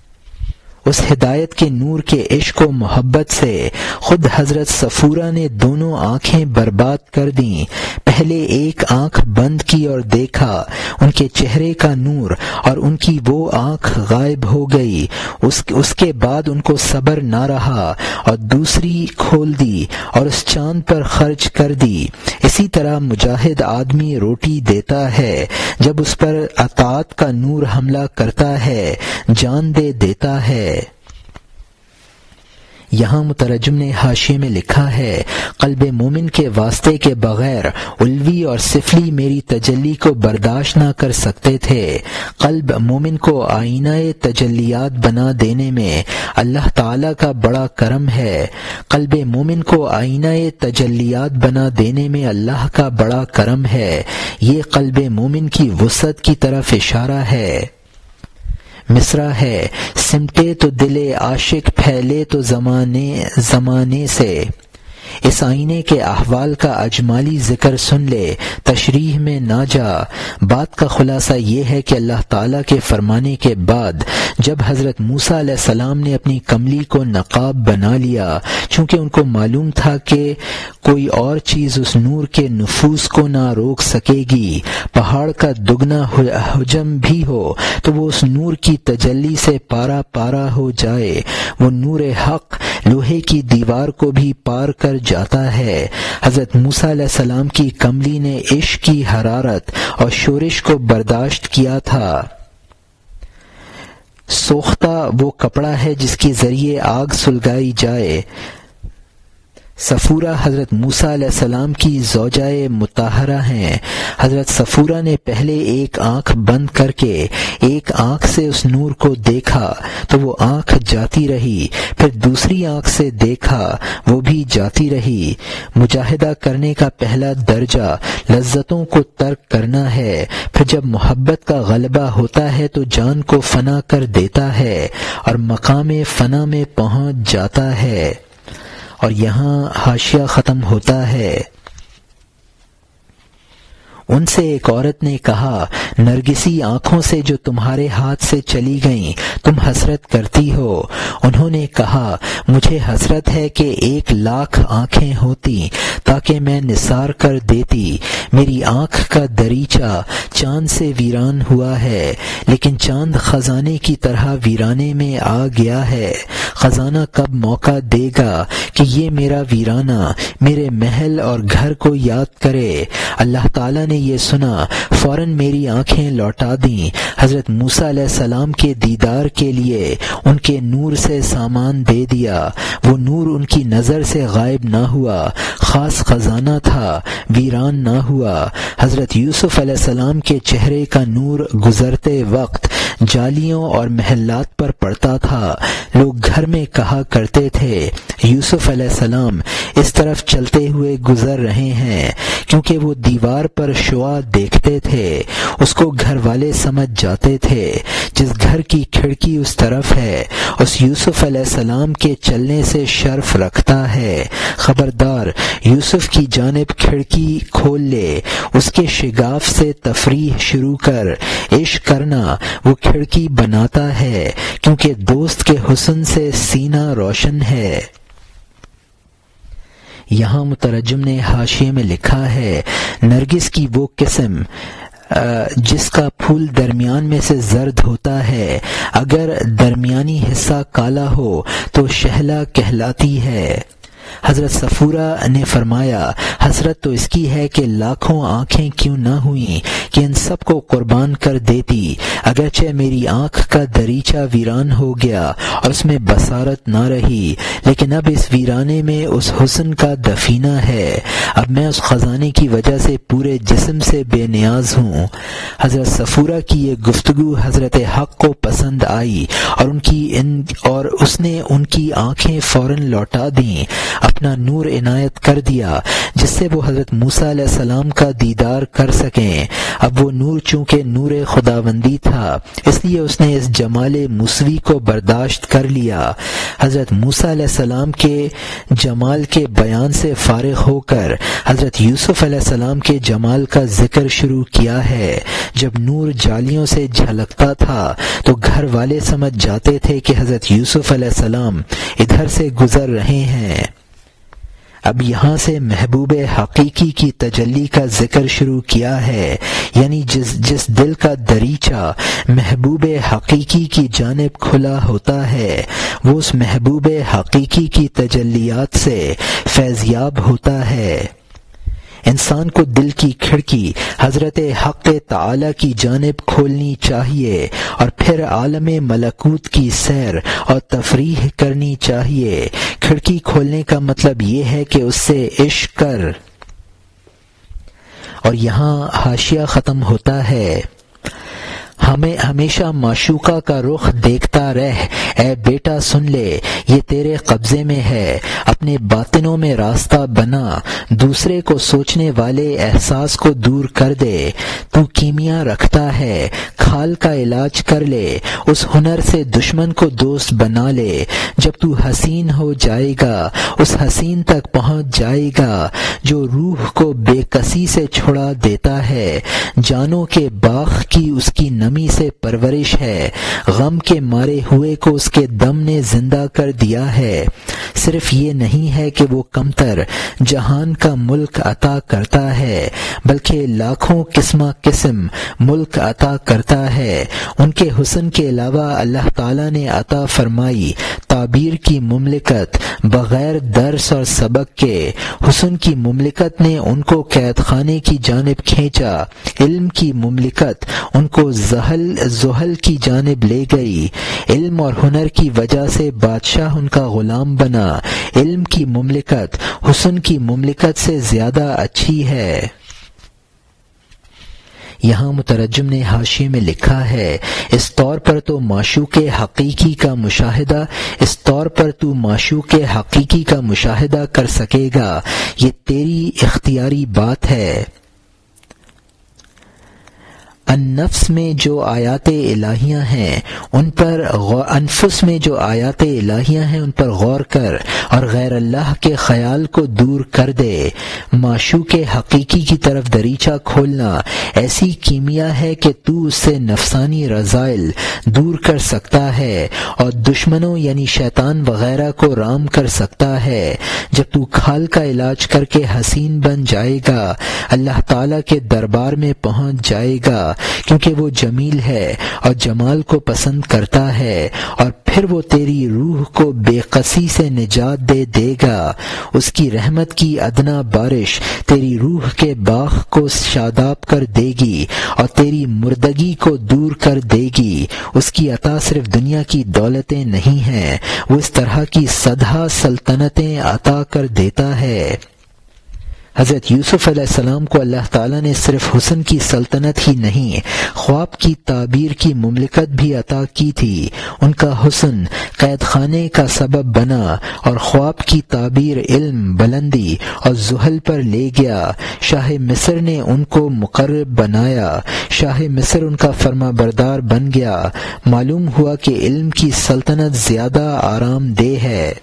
اس ہدایت کے نور کے عشق و محبت سے خود حضرت صفورہ نے دونوں آنکھیں برباد کر دیں۔ پہلے ایک آنکھ بند کی اور دیکھا ان کے چہرے کا نور اور ان کی وہ آنکھ غائب ہو گئی۔ اس کے بعد ان کو صبر نہ رہا اور دوسری کھول دی اور اس چاند پر خرچ کر دی۔ اسی طرح مجاہد آدمی روٹی دیتا ہے، جب اس پر اطاعت کا نور حملہ کرتا ہے جان دے دیتا ہے۔ یہاں مترجم نے حاشیے میں لکھا ہے قلب مومن کے واسطے کے بغیر علوی اور سفلی میری تجلی کو برداشت نہ کر سکتے تھے۔ قلب مومن کو آئینہ تجلیات بنا دینے میں اللہ تعالیٰ کا بڑا کرم ہے۔ قلب مومن کو آئینہ تجلیات بنا دینے میں اللہ کا بڑا کرم ہے۔ یہ قلب مومن کی وسعت کی طرف اشارہ ہے۔ مصرع ہے، سمٹے تو دل عاشق پھیلے تو زمانے سے۔ اس آئینے کے احوال کا اجمالی ذکر سن لے، تشریح میں نہ جا۔ بات کا خلاصہ یہ ہے کہ اللہ تعالیٰ کے فرمانے کے بعد جب حضرت موسیٰ علیہ السلام نے اپنی کملی کو نقاب بنا لیا، چونکہ ان کو معلوم تھا کہ کوئی اور چیز اس نور کے نفوذ کو نہ روک سکے گی، پہاڑ کا دگنا حجم بھی ہو تو وہ اس نور کی تجلی سے پارا پارا ہو جائے۔ وہ نور حق لوہے کی دیوار کو بھی پار کر جاتا ہے۔ حضرت موسیٰ علیہ السلام کی کملی نے عشق کی حرارت اور شورش کو برداشت کیا تھا۔ سوختہ وہ کپڑا ہے جس کے ذریعے آگ سلگائی جائے۔ صفورہ حضرت موسیٰ علیہ السلام کی زوجائے مطہرہ ہیں۔ حضرت صفورہ نے پہلے ایک آنکھ بند کر کے ایک آنکھ سے اس نور کو دیکھا تو وہ آنکھ جاتی رہی، پھر دوسری آنکھ سے دیکھا، وہ بھی جاتی رہی۔ مجاہدہ کرنے کا پہلا درجہ لذتوں کو ترک کرنا ہے، پھر جب محبت کا غلبہ ہوتا ہے تو جان کو فنا کر دیتا ہے اور مقام فنا میں پہنچ جاتا ہے۔ اور یہاں حاشیہ ختم ہوتا ہے۔ ان سے ایک عورت نے کہا، نرگسی آنکھوں سے جو تمہارے ہاتھ سے چلی گئیں تم حسرت کرتی ہو۔ انہوں نے کہا، مجھے حسرت ہے کہ 1,00,000 آنکھیں ہوتی تاکہ میں نثار کر دیتی۔ میری آنکھ کا دریچہ چاند سے ویران ہوا ہے، لیکن چاند خزانے کی طرح ویرانے میں آ گیا ہے۔ خزانہ کب موقع دے گا کہ یہ میرا ویرانہ میرے محل اور گھر کو یاد کرے۔ اللہ تعالیٰ نے یہ سنا، فوراً میری آنکھیں لوٹا دیں۔ حضرت موسیٰ علیہ السلام کے دیدار کے لیے ان کے نور سے سامان دے دیا۔ وہ نور ان کی نظر سے غائب نہ ہوا، خاص خزانہ تھا، ویران نہ ہوا۔ حضرت یوسف علیہ السلام کے چہرے کا نور گزرتے وقت جالیوں اور محلات پر پڑتا تھا۔ لوگ گھر میں کہا کرتے تھے، یوسف علیہ السلام اس طرف چلتے ہوئے گزر رہے ہیں، کیونکہ وہ دیوار پر شعاع دیکھتے تھے۔ اس کو گھر والے سمجھ جاتے تھے، جس گھر کی کھڑکی اس طرف ہے اس یوسف علیہ السلام کے چلنے سے شرف رکھتا ہے۔ خبردار، یوسف کی جانب کھڑکی کھول لے، اس کے شگاف سے تفریح شروع کر۔ عشق کرنا وہ کھڑکی بناتا ہے، کیونکہ دوست کے حسن سے سینہ روشن ہے۔ یہاں مترجم نے حاشیے میں لکھا ہے، نرگس کی وہ قسم جس کا پھول درمیان میں سے زرد ہوتا ہے، اگر درمیانی حصہ کالا ہو تو شہلا کہلاتی ہے۔ حضرت صفورہ نے فرمایا، حسرت تو اس کی ہے کہ لاکھوں آنکھیں کیوں نہ ہوئیں کہ ان سب کو قربان کر دیتی، اگرچہ میری آنکھ کا دریچہ ویران ہو گیا اور اس میں بصارت نہ رہی، لیکن اب اس ویرانے میں اس حسن کا دفینہ ہے۔ اب میں اس خزانے کی وجہ سے پورے جسم سے بے نیاز ہوں۔ حضرت صفورہ کی یہ گفتگو حضرت حق کو پسند آئی اور اس نے ان کی آنکھیں فوراً لوٹا دیں، اپنا نور عنایت کر دیا، جس سے وہ حضرت موسیٰ علیہ السلام کا دیدار کر سکیں۔ اب وہ نور چونکہ نور خداوندی تھا، اس لیے اس نے اس جمال موسوی کو برداشت کر لیا۔ حضرت موسیٰ علیہ السلام کے جمال کے بیان سے فارغ ہو کر حضرت یوسف علیہ السلام کے جمال کا ذکر شروع کیا ہے۔ جب نور جالیوں سے جھلکتا تھا تو گھر والے سمجھ جاتے تھے کہ حضرت یوسف علیہ السلام ادھر سے گزر رہے ہیں۔ اب یہاں سے محبوب حقیقی کی تجلی کا ذکر شروع کیا ہے، یعنی جس دل کا دریچہ محبوب حقیقی کی جانب کھلا ہوتا ہے، وہ اس محبوب حقیقی کی تجلیات سے فیضیاب ہوتا ہے۔ انسان کو دل کی کھڑکی حضرت حق تعالی کی جانب کھولنی چاہیے اور پھر عالم ملکوت کی سیر اور تفریح کرنی چاہیے۔ کھڑکی کھولنے کا مطلب یہ ہے کہ اس سے عشق کر۔ اور یہاں حاشیہ ختم ہوتا ہے۔ ہمیشہ معشوقہ کا رخ دیکھتا رہ، اے بیٹا سن لے یہ تیرے قبضے میں ہے، اپنے باطنوں میں راستہ بنا، دوسرے کو سوچنے والے احساس کو دور کر دے، تو کیمیا رکھتا ہے کھال کا علاج کر لے، اس ہنر سے دشمن کو دوست بنا لے، جب تو حسین ہو جائے گا اس حسین تک پہنچ جائے گا جو روح کو بے کسی سے چھڑا دیتا ہے، جانوں کے باغ کی اس کی نمی سے پرورش ہے، غم کے مارے ہوئے کو اس کے دم نے زندہ کر دیا ہے، صرف یہ نہیں ہے کہ وہ کمتر جہان کا ملک عطا کرتا ہے بلکہ لاکھوں قسم ملک عطا کرتا ہے، ان کے حسن کے علاوہ اللہ تعالی نے عطا فرمائی تعبیر کی مملکت بغیر درس اور سبق کے، حسن کی مملکت نے ان کو قید خانے کی جانب کھینچا، علم کی مملکت ان کو زحل کی جانب لے گئی، علم اور ہنر کی وجہ سے بادشاہ ان کا غلام بنا، علم کی مملکت حسن کی مملکت سے زیادہ اچھی ہے۔ یہاں مترجم نے حاشیے میں لکھا ہے، اس طور پر تو معشوق حقیقی کا مشاہدہ کر سکے گا، یہ تیری اختیاری بات ہے۔ النفس میں جو آیات الہیہ ہیں ان پر غور کر اور غیر اللہ کے خیال کو دور کر دے، معشوق حقیقی کی طرف دریچہ کھولنا ایسی کیمیا ہے کہ تو اس سے نفسانی رذائل دور کر سکتا ہے اور دشمنوں یعنی شیطان وغیرہ کو رام کر سکتا ہے، جب تو کھال کا علاج کر کے حسین بن جائے گا اللہ تعالی کے دربار میں پہنچ جائے گا، کیونکہ وہ جمیل ہے اور جمال کو پسند کرتا ہے، اور پھر وہ تیری روح کو بے قسی سے نجات دے گا، اس کی رحمت کی ادنا بارش تیری روح کے باغ کو شاداب کر دے گی اور تیری مردگی کو دور کر دے گی، اس کی عطا صرف دنیا کی دولتیں نہیں ہیں، وہ اس طرح کی صدہا سلطنتیں عطا کر دیتا ہے۔ حضرت یوسف علیہ السلام کو اللہ تعالیٰ نے صرف حسن کی سلطنت ہی نہیں خواب کی تعبیر کی مملکت بھی عطا کی تھی، ان کا حسن قید خانے کا سبب بنا اور خواب کی تعبیر علم، بلندی اور زحل پر لے گیا، شاہ مصر نے ان کو مقرب بنایا، شاہ مصر ان کا فرما بردار بن گیا، معلوم ہوا کہ علم کی سلطنت زیادہ آرام دہ ہے۔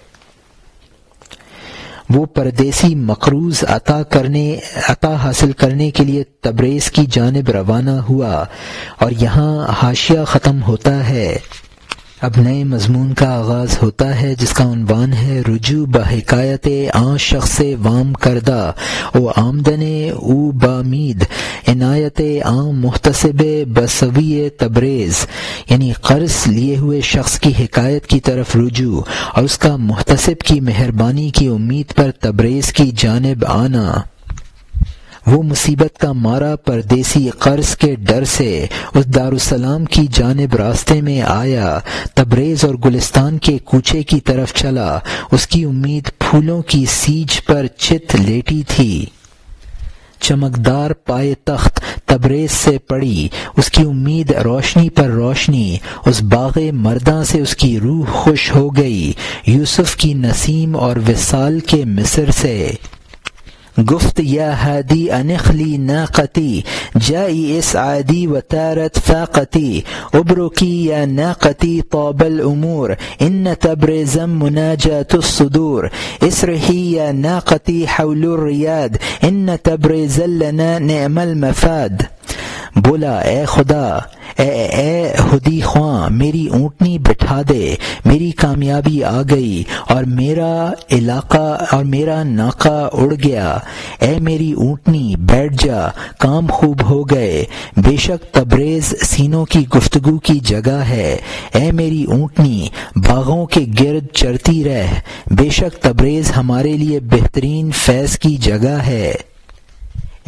وہ پردیسی مقروض عطا حاصل کرنے کے لیے تبریز کی جانب روانہ ہوا، اور یہاں حاشیہ ختم ہوتا ہے۔ اب نئے مضمون کا آغاز ہوتا ہے جس کا عنوان ہے رجوع بحکایت آن شخص وام کردہ او آمدن او بامید عنایت آن محتسب بسوی تبریز، یعنی قرض لیے ہوئے شخص کی حکایت کی طرف رجوع اور اس کا محتسب کی مہربانی کی امید پر تبریز کی جانب آنا۔ وہ مصیبت کا مارا پردیسی قرض کے ڈر سے اس دارالسلام کی جانب راستے میں آیا، تبریز اور گلستان کے کوچے کی طرف چلا، اس کی امید پھولوں کی سیج پر چت لیٹی تھی، چمکدار پائے تخت تبریز سے پڑی، اس کی امید روشنی پر روشنی، اس باغ مرداں سے اس کی روح خوش ہو گئی، یوسف کی نسیم اور وصال کے مصر سے۔ گفت یا ہادی انخلی ناقتی جائی اسعادی وتارت فاقتی ابرکی یا ناقتی طاب الامور ان تبریزا مناجات الصدور اسرحی یا ناقتی حول الریاد ان تبریزا لنا نعم المفاد۔ بولا اے خدا، اے خودی خواں، میری اونٹنی بٹھا دے، میری کامیابی آ گئی اور میرا علاقہ اور میرا ناقہ اڑ گیا، اے میری اونٹنی بیٹھ جا، کام خوب ہو گئے، بے شک تبریز سینوں کی گفتگو کی جگہ ہے، اے میری اونٹنی باغوں کے گرد چرتی رہ، بے شک تبریز ہمارے لیے بہترین فیض کی جگہ ہے۔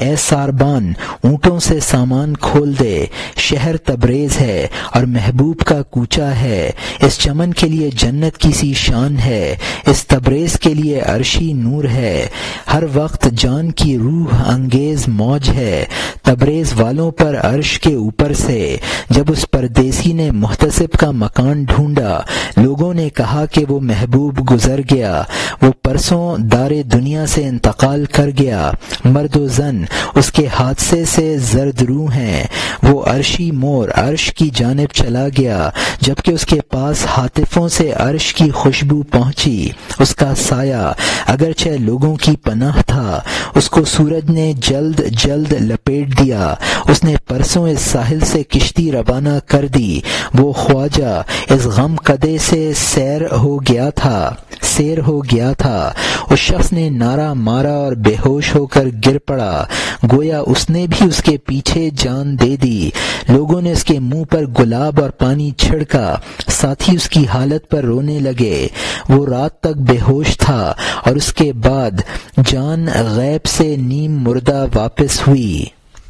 اے ساربان اونٹوں سے سامان کھول دے، شہر تبریز ہے اور محبوب کا کوچہ ہے، اس چمن کے لیے جنت کی سی شان ہے، اس تبریز کے لیے عرشی نور ہے، ہر وقت جان کی روح انگیز موج ہے، تبریز والوں پر عرش کے اوپر سے۔ جب اس پردیسی نے محتسب کا مکان ڈھونڈا، لوگوں نے کہا کہ وہ محبوب گزر گیا، وہ پرسوں دار دنیا سے انتقال کر گیا، مرد و زن اس کے حادثے سے زرد رو ہیں، وہ عرشی مور عرش کی جانب چلا گیا، جبکہ اس کے پاس ہاتفوں سے عرش کی خوشبو پہنچی، اس کا سایہ اگرچہ لوگوں کی پناہ تھا، اس کو سورج نے جلد جلد لپیٹ دیا، اس نے پرسوں اس ساحل سے کشتی روانہ کر دی، وہ خواجہ اس غم کدے سے سیر ہو گیا تھا، اس شخص نے نعرہ مارا اور بے ہوش ہو کر گر پڑا، گویا اس نے بھی اس کے پیچھے جان دے دی، لوگوں نے اس کے منہ پر گلاب اور پانی چھڑکا، ساتھی اس کی حالت پر رونے لگے، وہ رات تک بے ہوش تھا اور اس کے بعد جان غیب سے نیم مردہ واپس ہوئی۔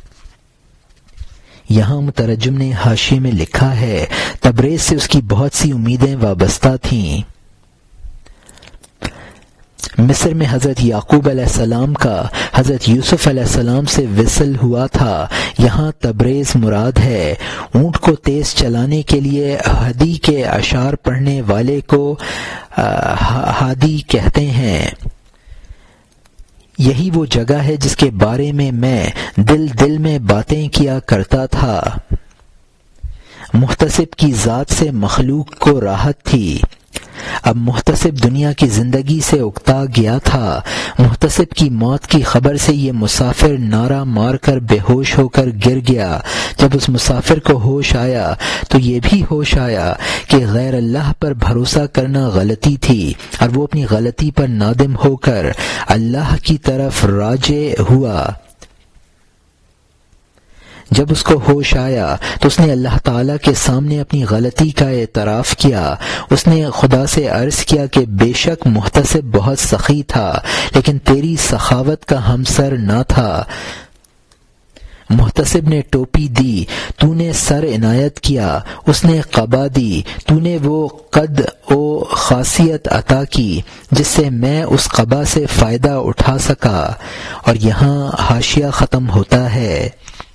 یہاں مترجم نے حاشیے میں لکھا ہے تبریز سے اس کی بہت سی امیدیں وابستہ تھیں۔ مصر میں حضرت یعقوب علیہ السلام کا حضرت یوسف علیہ السلام سے وصل ہوا تھا، یہاں تبریز مراد ہے۔ اونٹ کو تیز چلانے کے لیے ہدی کے اشعار پڑھنے والے کو ہادی کہتے ہیں۔ یہی وہ جگہ ہے جس کے بارے میں دل میں باتیں کیا کرتا تھا۔ محتسب کی ذات سے مخلوق کو راحت تھی۔ اب محتسب دنیا کی زندگی سے اکتا گیا تھا۔ محتسب کی موت کی خبر سے یہ مسافر نعرہ مار کر بے ہوش ہو کر گر گیا۔ جب اس مسافر کو ہوش آیا تو یہ بھی ہوش آیا کہ غیر اللہ پر بھروسہ کرنا غلطی تھی، اور وہ اپنی غلطی پر نادم ہو کر اللہ کی طرف راجع ہوا۔ جب اس کو ہوش آیا تو اس نے اللہ تعالیٰ کے سامنے اپنی غلطی کا اعتراف کیا۔ اس نے خدا سے عرض کیا کہ بے شک محتسب بہت سخی تھا، لیکن تیری سخاوت کا ہمسر نہ تھا۔ محتسب نے ٹوپی دی، تو نے سر عنایت کیا، اس نے قبا دی، تو نے وہ قد و خاصیت عطا کی جس سے میں اس قبا سے فائدہ اٹھا سکا۔ اور یہاں حاشیہ ختم ہوتا ہے۔